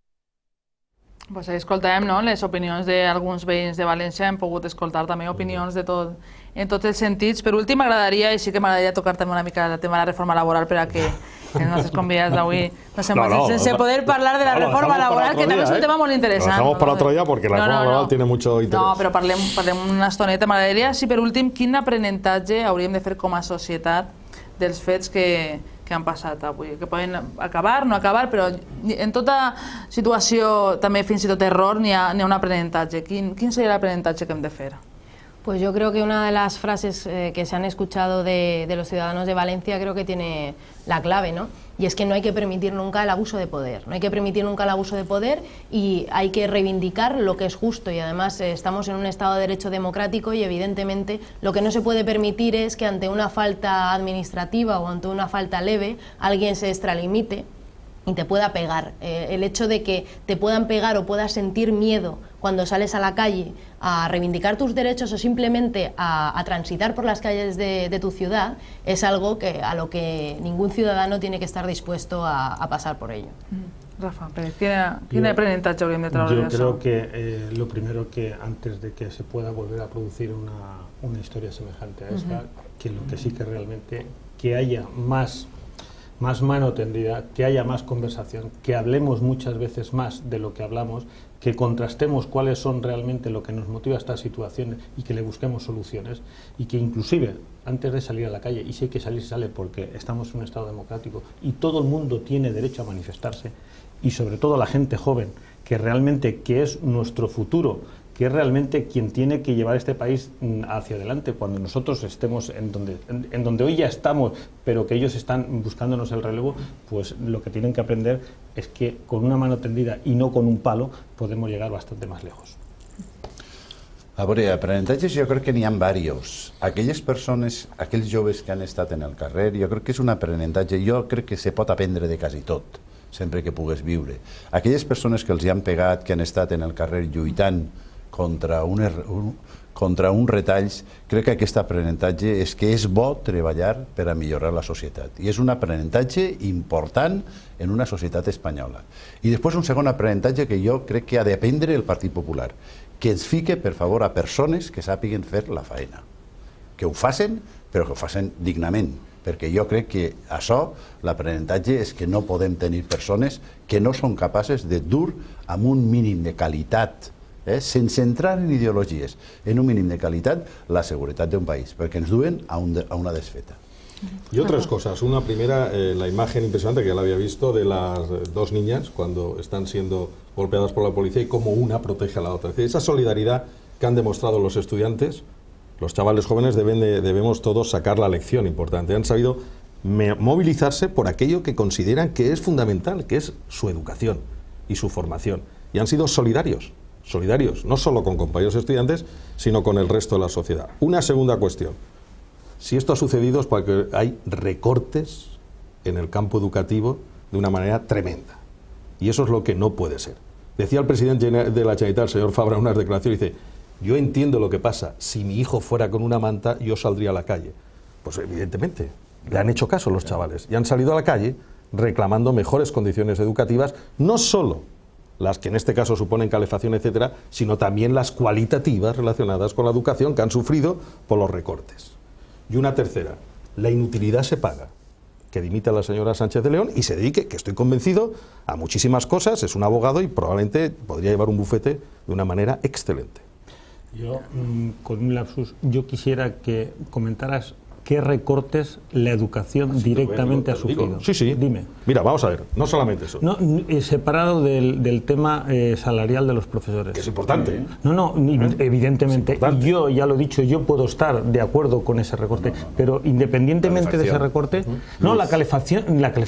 A: Pues ahí escoltàvem, no?, les opinions d'alguns veïns de València, hem pogut escoltar també opinions de tot, en tots els sentits. Per últim, m'agradaria, i sí que m'agradaria tocar també una mica el tema de la reforma laboral per a que els nostres convidats d'avui no se sense poder parlar de la reforma laboral, que també és un tema molt interessant.
E: Lo dejamos para otro día porque la reforma laboral tiene mucho interés.
A: No, però parlem una estoneta. M'agradaria, sí, per últim, quin aprenentatge hauríem de fer com a societat dels fets que han passat avui, que poden acabar, no acabar, però en tota situació, també fins i tot error, n'hi ha un aprenentatge. Quin seria l'aprenentatge que hem de fer?
D: Pues yo creo que una de las frases que se han escuchado de los ciudadanos de Valencia creo que tiene la clave, ¿no? Y es que no hay que permitir nunca el abuso de poder, no hay que permitir nunca el abuso de poder y hay que reivindicar lo que es justo y además estamos en un Estado de Derecho democrático y evidentemente lo que no se puede permitir es que ante una falta administrativa o ante una falta leve alguien se extralimite y te pueda pegar. El hecho de que te puedan pegar o puedas sentir miedo cuando sales a la calle a reivindicar tus derechos o simplemente a transitar por las calles de tu ciudad es algo a lo que ningún ciudadano tiene que estar dispuesto a pasar por ello.
A: Rafa, ¿qué aprenentatge hauríem de treure d'això?
C: Yo creo que lo primero que antes de que se pueda volver a producir una historia semejante a esta, que lo que sí que realmente que haya más mano tendida, que haya más conversación, que hablemos muchas veces más de lo que hablamos, que contrastemos cuáles son realmente lo que nos motiva a estas situaciones y que le busquemos soluciones y que inclusive antes de salir a la calle, y si hay que salir, sale porque estamos en un Estado democrático y todo el mundo tiene derecho a manifestarse y sobre todo la gente joven, que realmente que es nuestro futuro, que es realmente quien tiene que llevar este país hacia adelante cuando nosotros estemos en donde hoy ya estamos, pero que ellos están buscándonos el relevo, pues lo que tienen que aprender es que con una mano tendida y no con un palo podemos llegar bastante más lejos.
B: A veure, aprenentatges jo crec que n'hi ha diversos. Aquelles persones, aquells joves que han estat en el carrer, jo crec que és un aprenentatge, jo crec que se pot aprendre de quasi tot, sempre que pugues viure. Aquelles persones que els hi han pegat, que han estat en el carrer lluitant contra uns retalls, crec que aquest aprenentatge és que és bo treballar per a millorar la societat i és un aprenentatge important en una societat espanyola. I després un segon aprenentatge que jo crec que ha d'aprendre el Partit Popular, que es fique per favor a persones que sàpiguen fer la faena, que ho facin però que ho facin dignament, perquè jo crec que això, l'aprenentatge és que no podem tenir persones que no són capaces de dur amb un mínim de qualitat, sense entrar en ideologies, en un mínim de calidad, la seguridad de un país, porque nos duen a una desfeta.
E: Y otras cosas. Una primera, la imagen impresionante que ya la había visto de las dos niñas cuando están siendo golpeadas por la policía y cómo una protege a la otra. Es decir, esa solidaridad que han demostrado los estudiantes, los chavales jóvenes debemos todos sacar la lección importante. Han sabido movilizarse por aquello que consideran que es fundamental, que es su educación y su formación. Y han sido solidarios, no solo con compañeros estudiantes, sino con el resto de la sociedad. Una segunda cuestión. Si esto ha sucedido es porque hay recortes en el campo educativo de una manera tremenda. Y eso es lo que no puede ser. Decía el presidente de la Generalitat, el señor Fabra, en unas declaraciones, dice, yo entiendo lo que pasa, si mi hijo fuera con una manta, yo saldría a la calle. Pues evidentemente, le han hecho caso los chavales y han salido a la calle reclamando mejores condiciones educativas, no solo las que en este caso suponen calefacción, etcétera, sino también las cualitativas relacionadas con la educación que han sufrido por los recortes. Y una tercera, la inutilidad se paga. que dimita a la señora Sánchez de León y se dedique, que estoy convencido, a muchísimas cosas, es un abogado y probablemente podría llevar un bufete de una manera excelente.
C: Yo, con un lapsus, yo quisiera que comentaras qué recortes la educación directamente ha sufrido.
E: Sí, sí.
C: Dime.
E: Mira, vamos a ver, no solamente eso.
C: No, separado del tema salarial de los profesores.
E: Que es importante.
C: No, evidentemente. Yo, ya lo he dicho, yo puedo estar de acuerdo con ese recorte, pero independientemente de ese recorte... No, la calefacción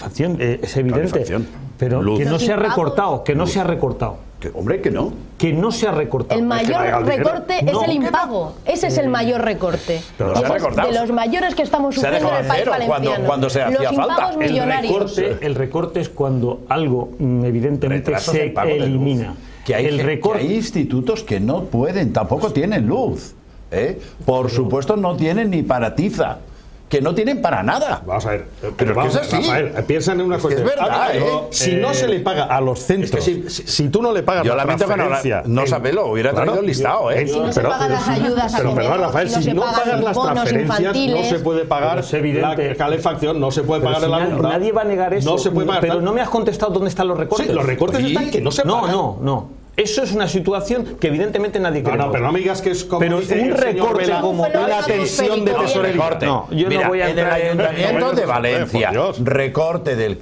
C: es evidente, pero
B: Luz.
C: que no se ha recortado, que no se ha recortado.
B: Hombre, que no.
C: Que no se ha recortado.
D: El mayor recorte es el impago. Ese es el mayor recorte.
B: Pero se ha recortado.
D: De los mayores que estamos sufriendo en el país valenciano.
B: Cuando se hacía
D: los impagos
B: falta.
D: millonarios.
C: El recorte es cuando algo evidentemente
B: Retrasos
C: se
B: en pago de luz.
C: elimina.
B: Que hay institutos que no pueden, tampoco tienen luz. Por supuesto no tienen ni para tiza. Que no tienen para nada.
E: Vamos a ver,
B: pero
E: vamos,
B: es así.
E: Rafael, piensa en una cuestión.
B: Es verdad,
E: si no se le paga a los centros, si tú no le pagas
B: yo
E: la
B: lamento
E: transferencia,
B: que no sabelo, hubiera traído el listado,
D: Si no se pagan las ayudas a
E: pero Rafael, si no pagas las transferencias, no se puede pagar la calefacción, no se puede pagar el alumbrado.
C: Nadie va a negar eso.
E: No se puede pagar.
C: Pero no me has contestado dónde están los recortes.
E: Sí, los recortes están que no se pagan.
C: No. Eso es una situación que evidentemente nadie quiere.
E: No, pero no me digas que es como
C: pero
E: dice
C: un recorte como
E: una tensión de tesorería.
B: No,
C: yo
B: mira,
C: no voy a
B: en el
C: entrar
B: Ayuntamiento de Valencia, recorte del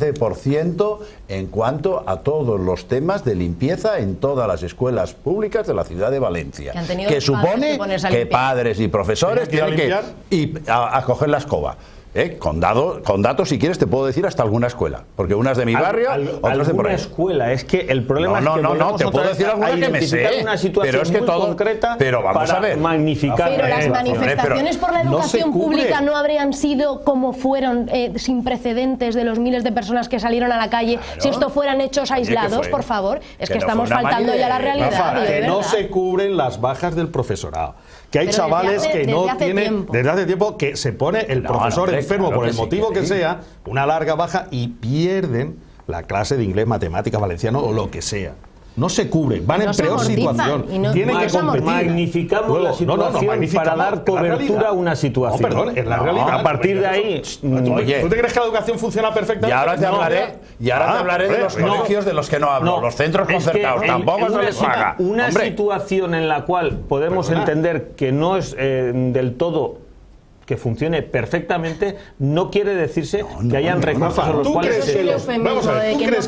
B: 15% en cuanto a todos los temas de limpieza en todas las escuelas públicas de la ciudad de Valencia. Que supone que padres y profesores tienen que ir a coger la escoba. Con datos, si quieres, te puedo decir hasta alguna escuela. Porque unas de mi barrio, otras de por ahí.
C: Escuela, es que el problema es que
B: no, te puedo decir alguna que me sé.
C: Una situación
B: pero es que
C: muy
B: todo
C: concreta
B: pero vamos
C: para
B: a ver.
C: magnificar.
D: Pero las manifestaciones por la educación pública no habrían sido como fueron, sin precedentes, de los miles de personas que salieron a la calle, si esto fueran hechos aislados, por favor. Es que estamos faltando ya la realidad.
E: Rafa, que no se cubren las bajas del profesorado. Que hay chavales que no tienen, desde hace tiempo, que se pone el profesor enfermo por el motivo que sea, una larga baja, y pierden la clase de inglés, matemáticas, valenciano o lo que sea. No se cubren, van en peor situación. Tienen que competir.
C: Magnificamos la situación para dar cobertura a una situación.
E: No, perdón, es la realidad.
C: A partir de ahí...
E: Oye, ¿tú te crees que la educación funciona perfectamente?
B: Y ahora te hablaré, de los colegios de los que no hablo, los centros concertados. Tampoco se les paga.
C: Una situación en la cual podemos entender que no es del todo que funcione perfectamente, no quiere decirse que hayan recursos a los cuales...
E: Vamos a ver, ¿tú crees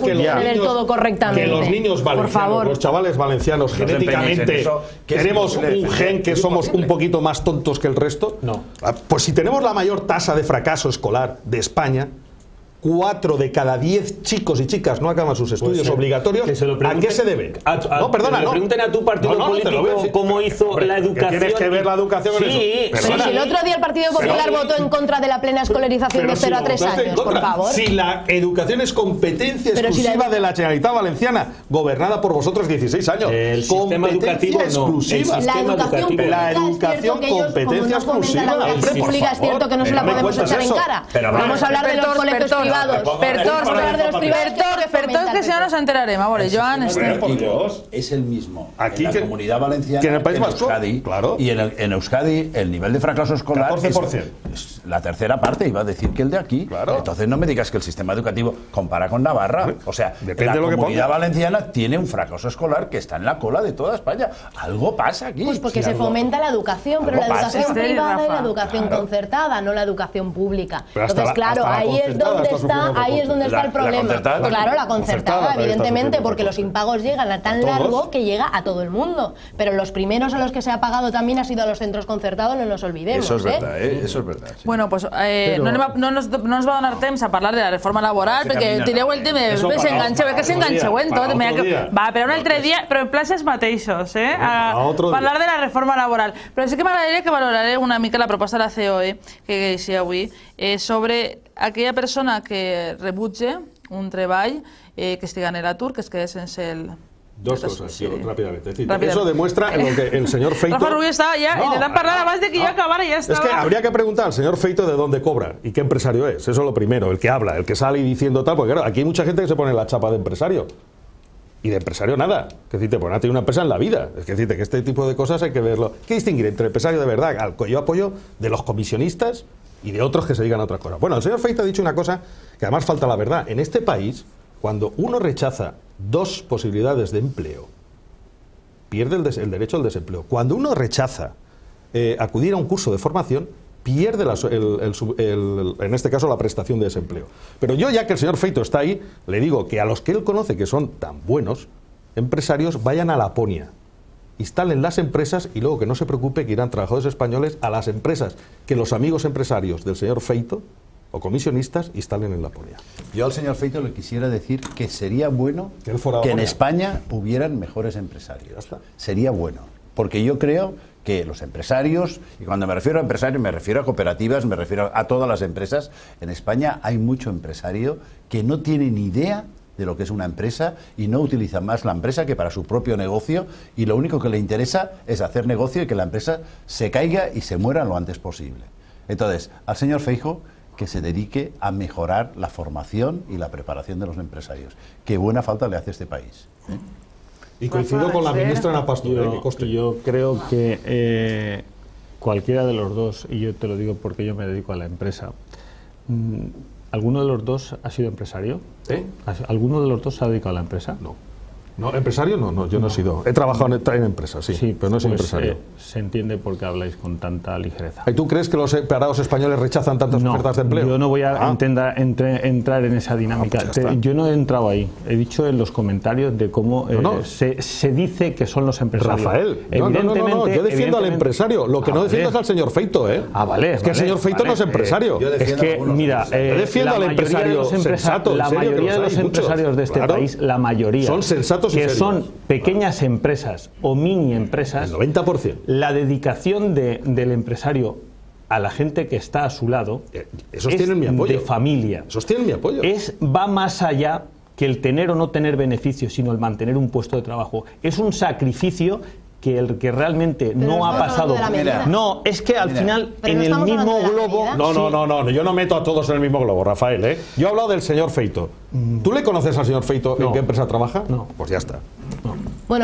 E: que los niños valencianos, los chavales valencianos, genéticamente tenemos un gen que somos un poquito más tontos que el resto?
C: No.
E: Pues si tenemos la mayor tasa de fracaso escolar de España, 4 de cada 10 chicos y chicas no acaban sus estudios obligatorios. ¿A qué se debe?
C: No, perdona, no. Pregunten a tu partido político cómo hizo la educación.
E: ¿Tienes que ver la educación con eso?
D: Si el otro día el Partido Popular votó en contra de la plena escolarización de 0 a 3 años, por favor.
E: Si la educación es competencia exclusiva de la Generalitat Valenciana, gobernada por vosotros 16 años.
C: El sistema educativo
E: exclusiva.
D: La educación competencia exclusiva. La educación pública es cierto que no se la podemos echar en cara. Vamos a hablar de los colegios privados.
A: Pertors, que si no nos enteraremos. A veure, Joan...
B: Es el mismo
E: aquí
B: en la Comunidad Valenciana
E: que en el País
B: Vasco,
E: Euskadi, claro.
B: Y en Euskadi el nivel de fracaso escolar
E: 14%.
B: Es la tercera parte, iba a decir que el de aquí.
E: Claro.
B: Entonces no me digas que el sistema educativo compara con Navarra. O sea,
E: depende
B: la
E: de lo que
B: Comunidad Valenciana tiene un fracaso escolar que está en la cola de toda España. Algo pasa aquí.
D: Pues porque se fomenta la educación, pero la educación privada y la educación concertada, no la educación pública. Entonces, claro, ahí es donde está el problema. Claro, la concertada, evidentemente, porque los impagos llegan a tan largo que llega a todo el mundo. Pero los primeros a los que se ha pagado también ha sido a los centros concertados, no nos olvidemos.
B: Eso es verdad, eso es verdad. Sí.
A: Bueno, pues no nos va a donar temps a parlar de la reforma laboral, perquè tireu el tema, s'enganxeu, que s'enganxeu en tot. Va, però un altre dia, però en places mateixos, a parlar de la reforma laboral. Però sí que m'agradaria que valoraré una mica la proposta de la COE, queeixia avui, sobre aquella persona que rebutge un treball que estiga en l'atur, que es quede sense el...
E: Dos cosas, sí, rápidamente. Es decir, eso demuestra lo que el señor Feito...
A: Rafa Rubio estaba ya intentando hablar abans de que yo acabara y ya estaba...
E: Es que habría que preguntar al señor Feito de dónde cobra y qué empresario es. Eso es lo primero, el que habla, el que sale y diciendo tal, porque claro, aquí hay mucha gente que se pone la chapa de empresario. Y de empresario nada. Que decirte, pues no ha tenido una empresa en la vida. Es que decirte que este tipo de cosas hay que verlo. ¿Qué distinguir entre empresario de verdad, al que yo apoyo, de los comisionistas y de otros que se dedican a otra cosa. Bueno, el señor Feito ha dicho una cosa que además falta la verdad. En este país, cuando uno rechaza 2 posibilidades de empleo, pierde el derecho al desempleo. Cuando uno rechaza acudir a un curso de formación, pierde en este caso la prestación de desempleo. Pero yo, ya que el señor Feito está ahí, le digo que a los que él conoce que son tan buenos empresarios, vayan a Laponia, instalen las empresas y luego que no se preocupe que irán trabajadores españoles a las empresas que los amigos empresarios del señor Feito o comisionistas instalen en Laponia.
B: Yo al señor Feito le quisiera decir que sería bueno que en España hubieran mejores empresarios. Sería bueno, porque yo creo que los empresarios, y cuando me refiero a empresarios me refiero a cooperativas, me refiero a todas las empresas, en España hay mucho empresario que no tiene ni idea de lo que es una empresa y no utiliza más la empresa que para su propio negocio, y lo único que le interesa es hacer negocio y que la empresa se caiga y se muera lo antes posible. Entonces, al señor Feijóo, que se dedique a mejorar la formación y la preparación de los empresarios. Qué buena falta le hace a este país.
E: Y coincido con la ministra Ana Pastor.
C: Yo creo que cualquiera de los dos, y yo te lo digo porque yo me dedico a la empresa, ¿alguno de los dos ha sido empresario? ¿Alguno de los dos se ha dedicado a la empresa?
E: No, empresario no, yo no he sido. He trabajado en empresas, sí, pero no soy empresario.
C: Se entiende por qué habláis con tanta ligereza.
E: ¿Y tú crees que los parados españoles rechazan tantas ofertas de empleo?
C: Yo no voy a entrar en esa dinámica. Yo no he entrado ahí. He dicho en los comentarios de cómo se dice que son los empresarios.
E: Rafael, no, yo defiendo al empresario. Lo que no defiendo es al señor Feito, ¿eh? Es que el señor Feito no es empresario.
C: Es que, mira,
E: yo defiendo al empresario sensato.
C: La mayoría de los empresarios de este país, la mayoría,
E: son sensatos,
C: que son pequeñas empresas o mini empresas,
E: el 90%.
C: La dedicación del empresario a la gente que está a su lado
E: esos tienen mi apoyo.
C: De familia.
E: Esos tienen mi apoyo.
C: Va más allá que el tener o no tener beneficios, sino el mantener un puesto de trabajo. Es un sacrificio que el que realmente no ha pasado. No, es que al final en el mismo globo.
E: No, yo no meto a todos en el mismo globo, Rafael, ¿eh? Yo he hablado del señor Feito. ¿Tú le conoces al señor Feito en qué empresa trabaja?
C: No.
E: Pues ya está.
D: Bueno,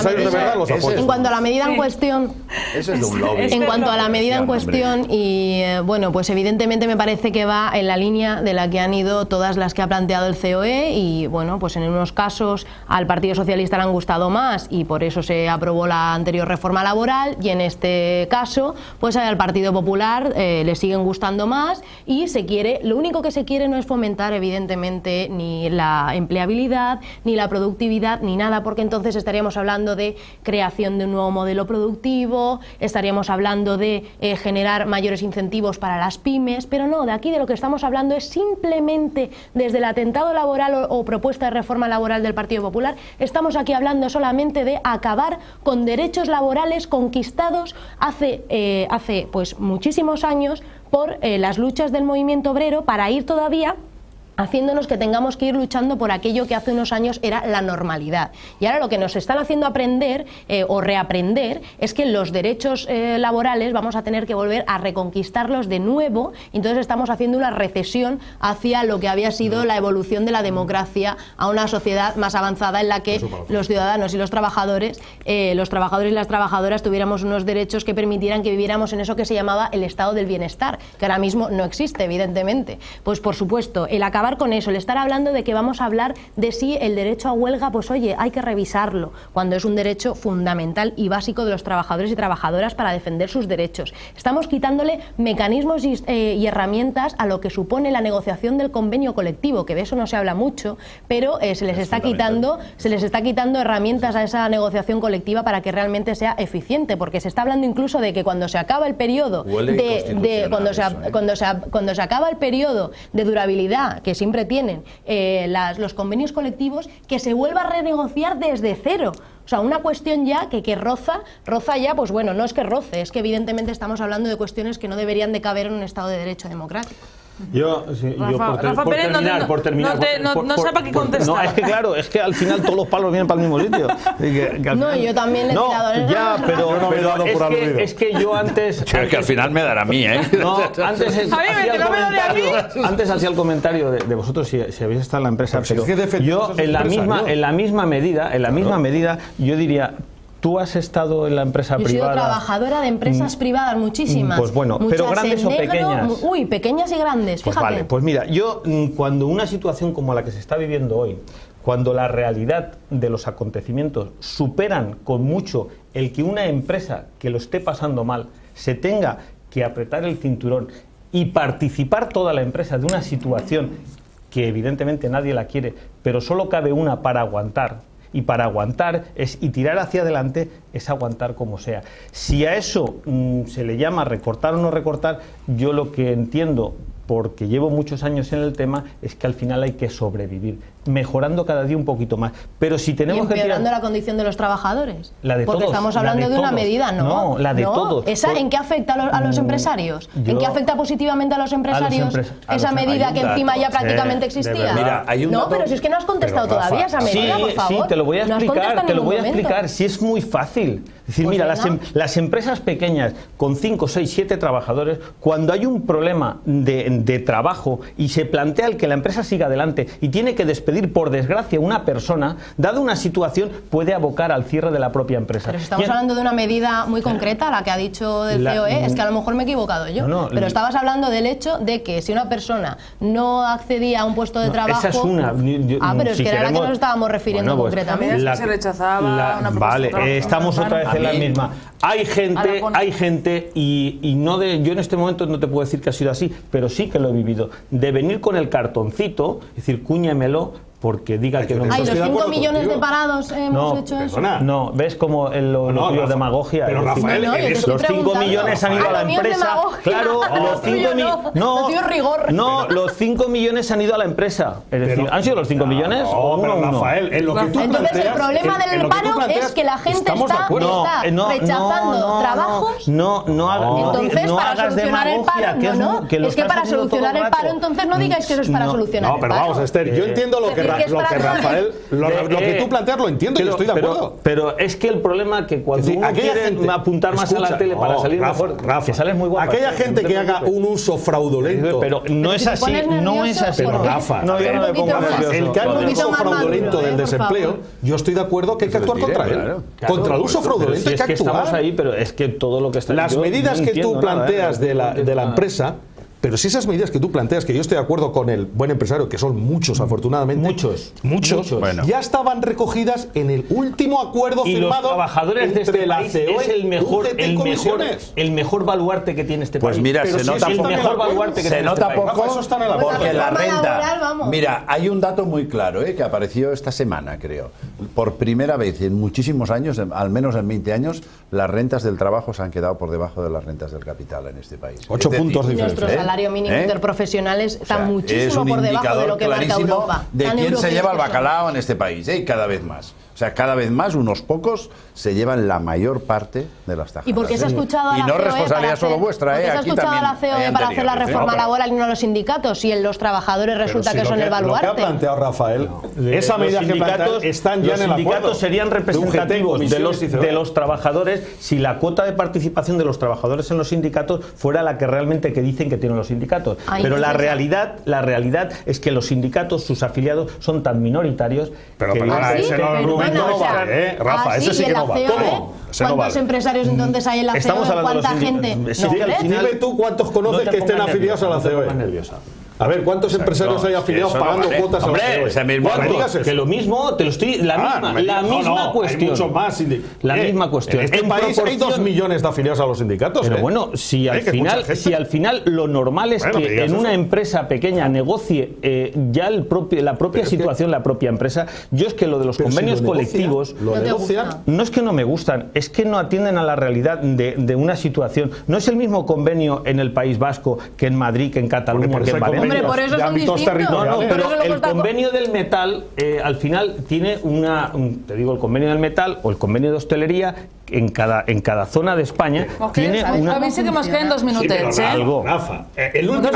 D: en cuanto a la medida en cuestión,
B: eso es de un lobby.
D: En cuanto a la medida en cuestión, y bueno, pues evidentemente me parece que va en la línea de la que han ido todas las que ha planteado el COE, y bueno, pues en unos casos al Partido Socialista le han gustado más y por eso se aprobó la anterior reforma laboral, y en este caso pues al Partido Popular le siguen gustando más, y lo único que se quiere no es fomentar evidentemente ni la empleabilidad, ni la productividad, ni nada, porque entonces estaríamos hablando de creación de un nuevo modelo productivo, estaríamos hablando de generar mayores incentivos para las pymes, pero no, de aquí de lo que estamos hablando es simplemente desde el atentado laboral o propuesta de reforma laboral del Partido Popular, estamos aquí hablando solamente de acabar con derechos laborales conquistados hace pues muchísimos años por las luchas del movimiento obrero, para ir todavía haciéndonos que tengamos que ir luchando por aquello que hace unos años era la normalidad. Y ahora lo que nos están haciendo aprender o reaprender es que los derechos laborales vamos a tener que volver a reconquistarlos de nuevo, y entonces estamos haciendo una recesión hacia lo que había sido la evolución de la democracia a una sociedad más avanzada en la que los ciudadanos y los trabajadores y las trabajadoras tuviéramos unos derechos que permitieran que viviéramos en eso que se llamaba el estado del bienestar, que ahora mismo no existe, evidentemente. Pues por supuesto, el acabar con eso, el estar hablando de que vamos a hablar de si el derecho a huelga, pues oye, hay que revisarlo, cuando es un derecho fundamental y básico de los trabajadores y trabajadoras para defender sus derechos. Estamos quitándole mecanismos y herramientas a lo que supone la negociación del convenio colectivo, que de eso no se habla mucho, pero se les está quitando herramientas a esa negociación colectiva para que realmente sea eficiente, porque se está hablando incluso de que cuando se acaba el periodo cuando se acaba el periodo de durabilidad que siempre tienen los convenios colectivos, que se vuelva a renegociar desde cero. O sea, una cuestión ya que roza ya, pues bueno, no es que roce, es que evidentemente estamos hablando de cuestiones que no deberían de caber en un Estado de Derecho democrático.
C: Por terminar,
A: no sé para qué contestar.
M: No, es que claro, es que al final todos los palos vienen para el mismo sitio.
D: Yo también le he tirado el...
M: Ya, pero es que yo antes...
B: Es que al final me dará a mí, ¿eh?
M: No, antes hacía el comentario de vosotros si habéis estado en la empresa, pero yo en la misma medida yo diría, ¿Tú has estado en la empresa
D: Yo he
M: privada?
D: sido trabajadora de empresas privadas, muchísimas.
M: Pues bueno,
D: muchas
M: pero grandes
D: en
M: o
D: negro,
M: pequeñas.
D: Uy, pequeñas y grandes,
M: Pues
D: fíjate.
M: vale, pues mira, yo cuando una situación como la que se está viviendo hoy, cuando la realidad de los acontecimientos superan con mucho el que una empresa que lo esté pasando mal se tenga que apretar el cinturón y participar toda la empresa de una situación que evidentemente nadie la quiere, pero solo cabe una para aguantar, y para aguantar y tirar hacia adelante es aguantar como sea. Si a eso se le llama recortar o no recortar, yo lo que entiendo, porque llevo muchos años en el tema, es que al final hay que sobrevivir, mejorando cada día un poquito más. Pero si tenemos
D: y empeorando
M: que
D: la condición de los trabajadores.
M: La de
D: porque
M: todos,
D: estamos hablando de una
M: todos.
D: medida, ¿no?
M: No, la de todos.
D: ¿Esa en qué afecta a los empresarios? ¿En qué afecta positivamente a los empresarios esa medida que encima ya prácticamente existía?
B: Mira, hay un
D: no,
B: dato,
D: pero si es que no has contestado todavía esa medida, por favor.
M: Sí, te lo voy a
D: No has
M: explicar,
D: contestado
M: te lo
D: en
M: voy a
D: ningún
M: explicar.
D: momento.
M: Si es muy fácil. Es decir,
D: Pues
M: mira,
D: venga.
M: las empresas pequeñas con 5, 6, 7 trabajadores, cuando hay un problema de trabajo y se plantea el que la empresa siga adelante y tiene que despedir por desgracia a una persona, dada una situación, puede abocar al cierre de la propia empresa.
D: Pero si estamos hablando de una medida muy concreta, la que ha dicho del COE, es que a lo mejor me he equivocado yo. Pero estabas hablando del hecho de que si una persona no accedía a un puesto de trabajo...
M: Esa es una.
D: pero es
M: si
D: que era la que nos estábamos refiriendo
M: pues,
D: concretamente.
A: Se rechazaba una propuesta de trabajo.
M: Estamos otra vez en la misma. Hay gente y no yo en este momento no te puedo decir que ha sido así, pero sí que lo he vivido, de venir con el cartoncito, es decir, cúñemelo, porque diga que no me
D: Ay, los 5 millones de parados hemos hecho eso.
M: No, ves como lo tuyo es demagogia.
E: Pero Rafael,
M: los 5 millones han ido a la empresa. Claro, los 5 millones han ido a la empresa. Es decir, ¿han sido los 5 millones o uno?
E: Rafael, en lo que tú
D: entonces el problema del paro es que la gente está rechazando trabajos.
M: No hagas demagogia.
D: Es que para solucionar el paro, entonces no digáis que eso es para solucionar el paro.
E: No, pero vamos, Esther, yo entiendo lo que Rafael, lo que tú planteas lo entiendo y estoy de acuerdo.
M: Pero es que el problema es que cuando uno quiere apuntar más a la tele para salir mejor, que sales muy guapo.
E: Aquella gente que haga un uso fraudulento.
M: Pero no es así, no es así.
E: Pero Rafa, el que haga un uso fraudulento del desempleo, yo estoy de acuerdo que hay que actuar contra él. Contra el uso fraudulento hay que actuar.
M: Estamos ahí, pero es que todo lo que está...
E: Las medidas que tú planteas de la empresa... Pero si esas medidas que tú planteas, que yo estoy de acuerdo con el buen empresario, que son muchos afortunadamente, muchos bueno, ya estaban recogidas en el último acuerdo
M: y
E: firmado
M: los trabajadores de este país
E: COE,
M: es el mejor baluarte que tiene este país.
B: Pues mira, se nota poco porque la renta... Mira, hay un dato muy claro que apareció esta semana, creo. Por primera vez en muchísimos años, al menos en 20 años, las rentas del trabajo se han quedado por debajo de las rentas del capital en este país.
E: 8 puntos diferentes.
D: El salario mínimo interprofesional está muchísimo por debajo de lo que marca Europa.
B: De quién se lleva el bacalao en este país, y cada vez más. O sea, cada vez más unos pocos se llevan la mayor parte de las tajadas.
D: ¿Y por qué se ha escuchado a la COE?
B: Y no es responsabilidad solo vuestra,
D: ¿Por qué se ha escuchado a la COE para hacer la reforma laboral y no a los sindicatos? Y en los trabajadores resulta que son el baluarte.
E: Lo que ha planteado Rafael, esa medida que plantean están ya en el acuerdo.
M: Los sindicatos serían representativos de los trabajadores si la cuota de participación de los trabajadores en los sindicatos fuera la que realmente que dicen que tienen los sindicatos. Pero la realidad es que los sindicatos, sus afiliados, son tan minoritarios.
E: Pero perdona, ese argumento no vale, Rafa, ese sí que no vale. ¿Cómo?
D: ¿Cuántos empresarios entonces hay en la COE? ¿Cuánta gente?
E: Dime tú cuántos conoces que estén afiliados a la COE. A ver, ¿cuántos empresarios hay afiliados pagando cuotas a la COE?
M: Que lo mismo, te lo estoy... La misma cuestión.
E: Hay muchos más.
M: La misma cuestión.
E: En este país hay 2 millones de afiliados a los sindicatos.
M: Pero bueno, si al final lo normal es que en una empresa pequeña negocie ya la propia situación, la propia empresa. Yo es que lo de los convenios colectivos no es que no me gustan, es que no atienden a la realidad de una situación. No es el mismo convenio en el País Vasco que en Madrid, que en Cataluña, que en Valencia.
D: Hombre, por eso son distintos.
M: No, pero el convenio del metal al final tiene te digo, el convenio del metal o el convenio de hostelería en cada zona de España tiene una...
A: A mí sí que nos quedan 2 minutos.
M: Algo.
E: Rafa, el último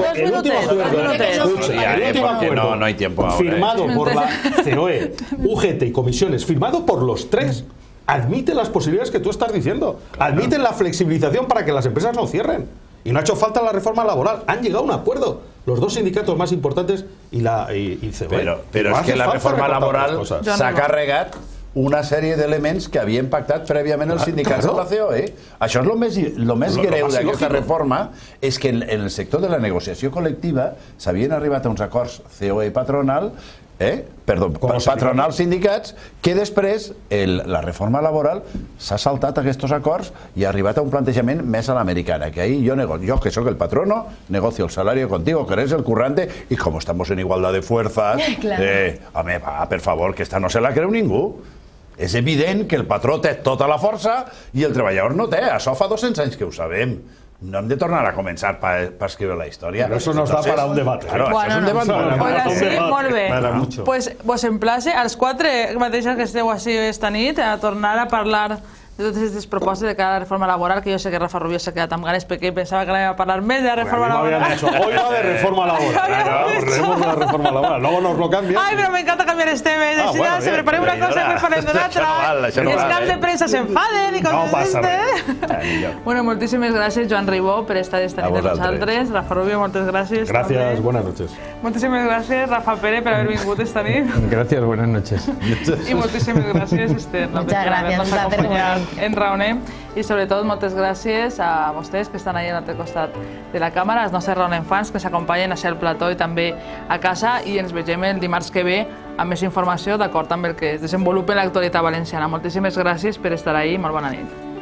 E: acuerdo
B: no hay tiempo ahora,
E: firmado por la COE, UGT y comisiones, firmado por los 3, admite las posibilidades que tú estás diciendo, admiten la flexibilización para que las empresas no cierren. Y no ha hecho falta la reforma laboral. Han llegado a un acuerdo los 2 sindicatos más importantes y COE.
B: Pero es que la reforma laboral s'ha carregat una sèrie d'elements que havien pactat prèviament els sindicats de la COE. Això és el més greu d'aquesta reforma, és que en el sector de la negociació col·lectiva s'havien arribat a uns acords COE-patronal, patronal-sindicats, que després la reforma laboral s'ha saltat aquests acords i ha arribat a un plantejament més a l'americana, que ahí yo que soy el patrono, negocio el salario contigo, que eres el currante, y como estamos en igualdad de fuerzas, home, va, per favor, que esta no se la creu ningú. És evident que el patró té tota la força i el treballador no té. Això fa 200 anys que ho sabem. No hem de tornar a començar per escriure la història.
E: Però això nos da para un debate.
B: Claro, això és un debat
A: molt bé. Pues vos emplace als 4 mateixos que esteu així esta nit a tornar a parlar de totes aquestes propostes de cada reforma laboral, que jo sé que Rafa Rubio s'ha quedat amb ganes perquè pensava que anàvem a parlar més de la reforma laboral.
E: Hoy va de reforma laboral. Hablemos de la reforma laboral. Luego nos lo cambias.
A: Ay, pero me encanta cambiar els temes. Així se prepara una cosa i parlem de l'altra. Els caps de premsa s'enfaden i coses d'aquestes. Bueno, moltíssimes gràcies, Joan Ribó, per estar esta nit amb nosaltres. Rafa Rubio, moltes gràcies.
E: Gracias, buenas noches.
A: Moltíssimes gràcies, Rafa Pérez, per haver vingut esta nit.
C: Gracias, buenas noches.
A: I moltíssimes gràcies, Esther.
D: Muchas gracias, un placer.
A: En Raonem, i sobretot moltes gràcies a vostès que estan allà a l'altre costat de la càmera, als nostres Raonem fans que s'acompanyen a ser al plató i també a casa, i ens vegem el dimarts que ve amb més informació d'acord amb el que es desenvolupa en l'actualitat valenciana. Moltíssimes gràcies per estar ahí, molt bona nit.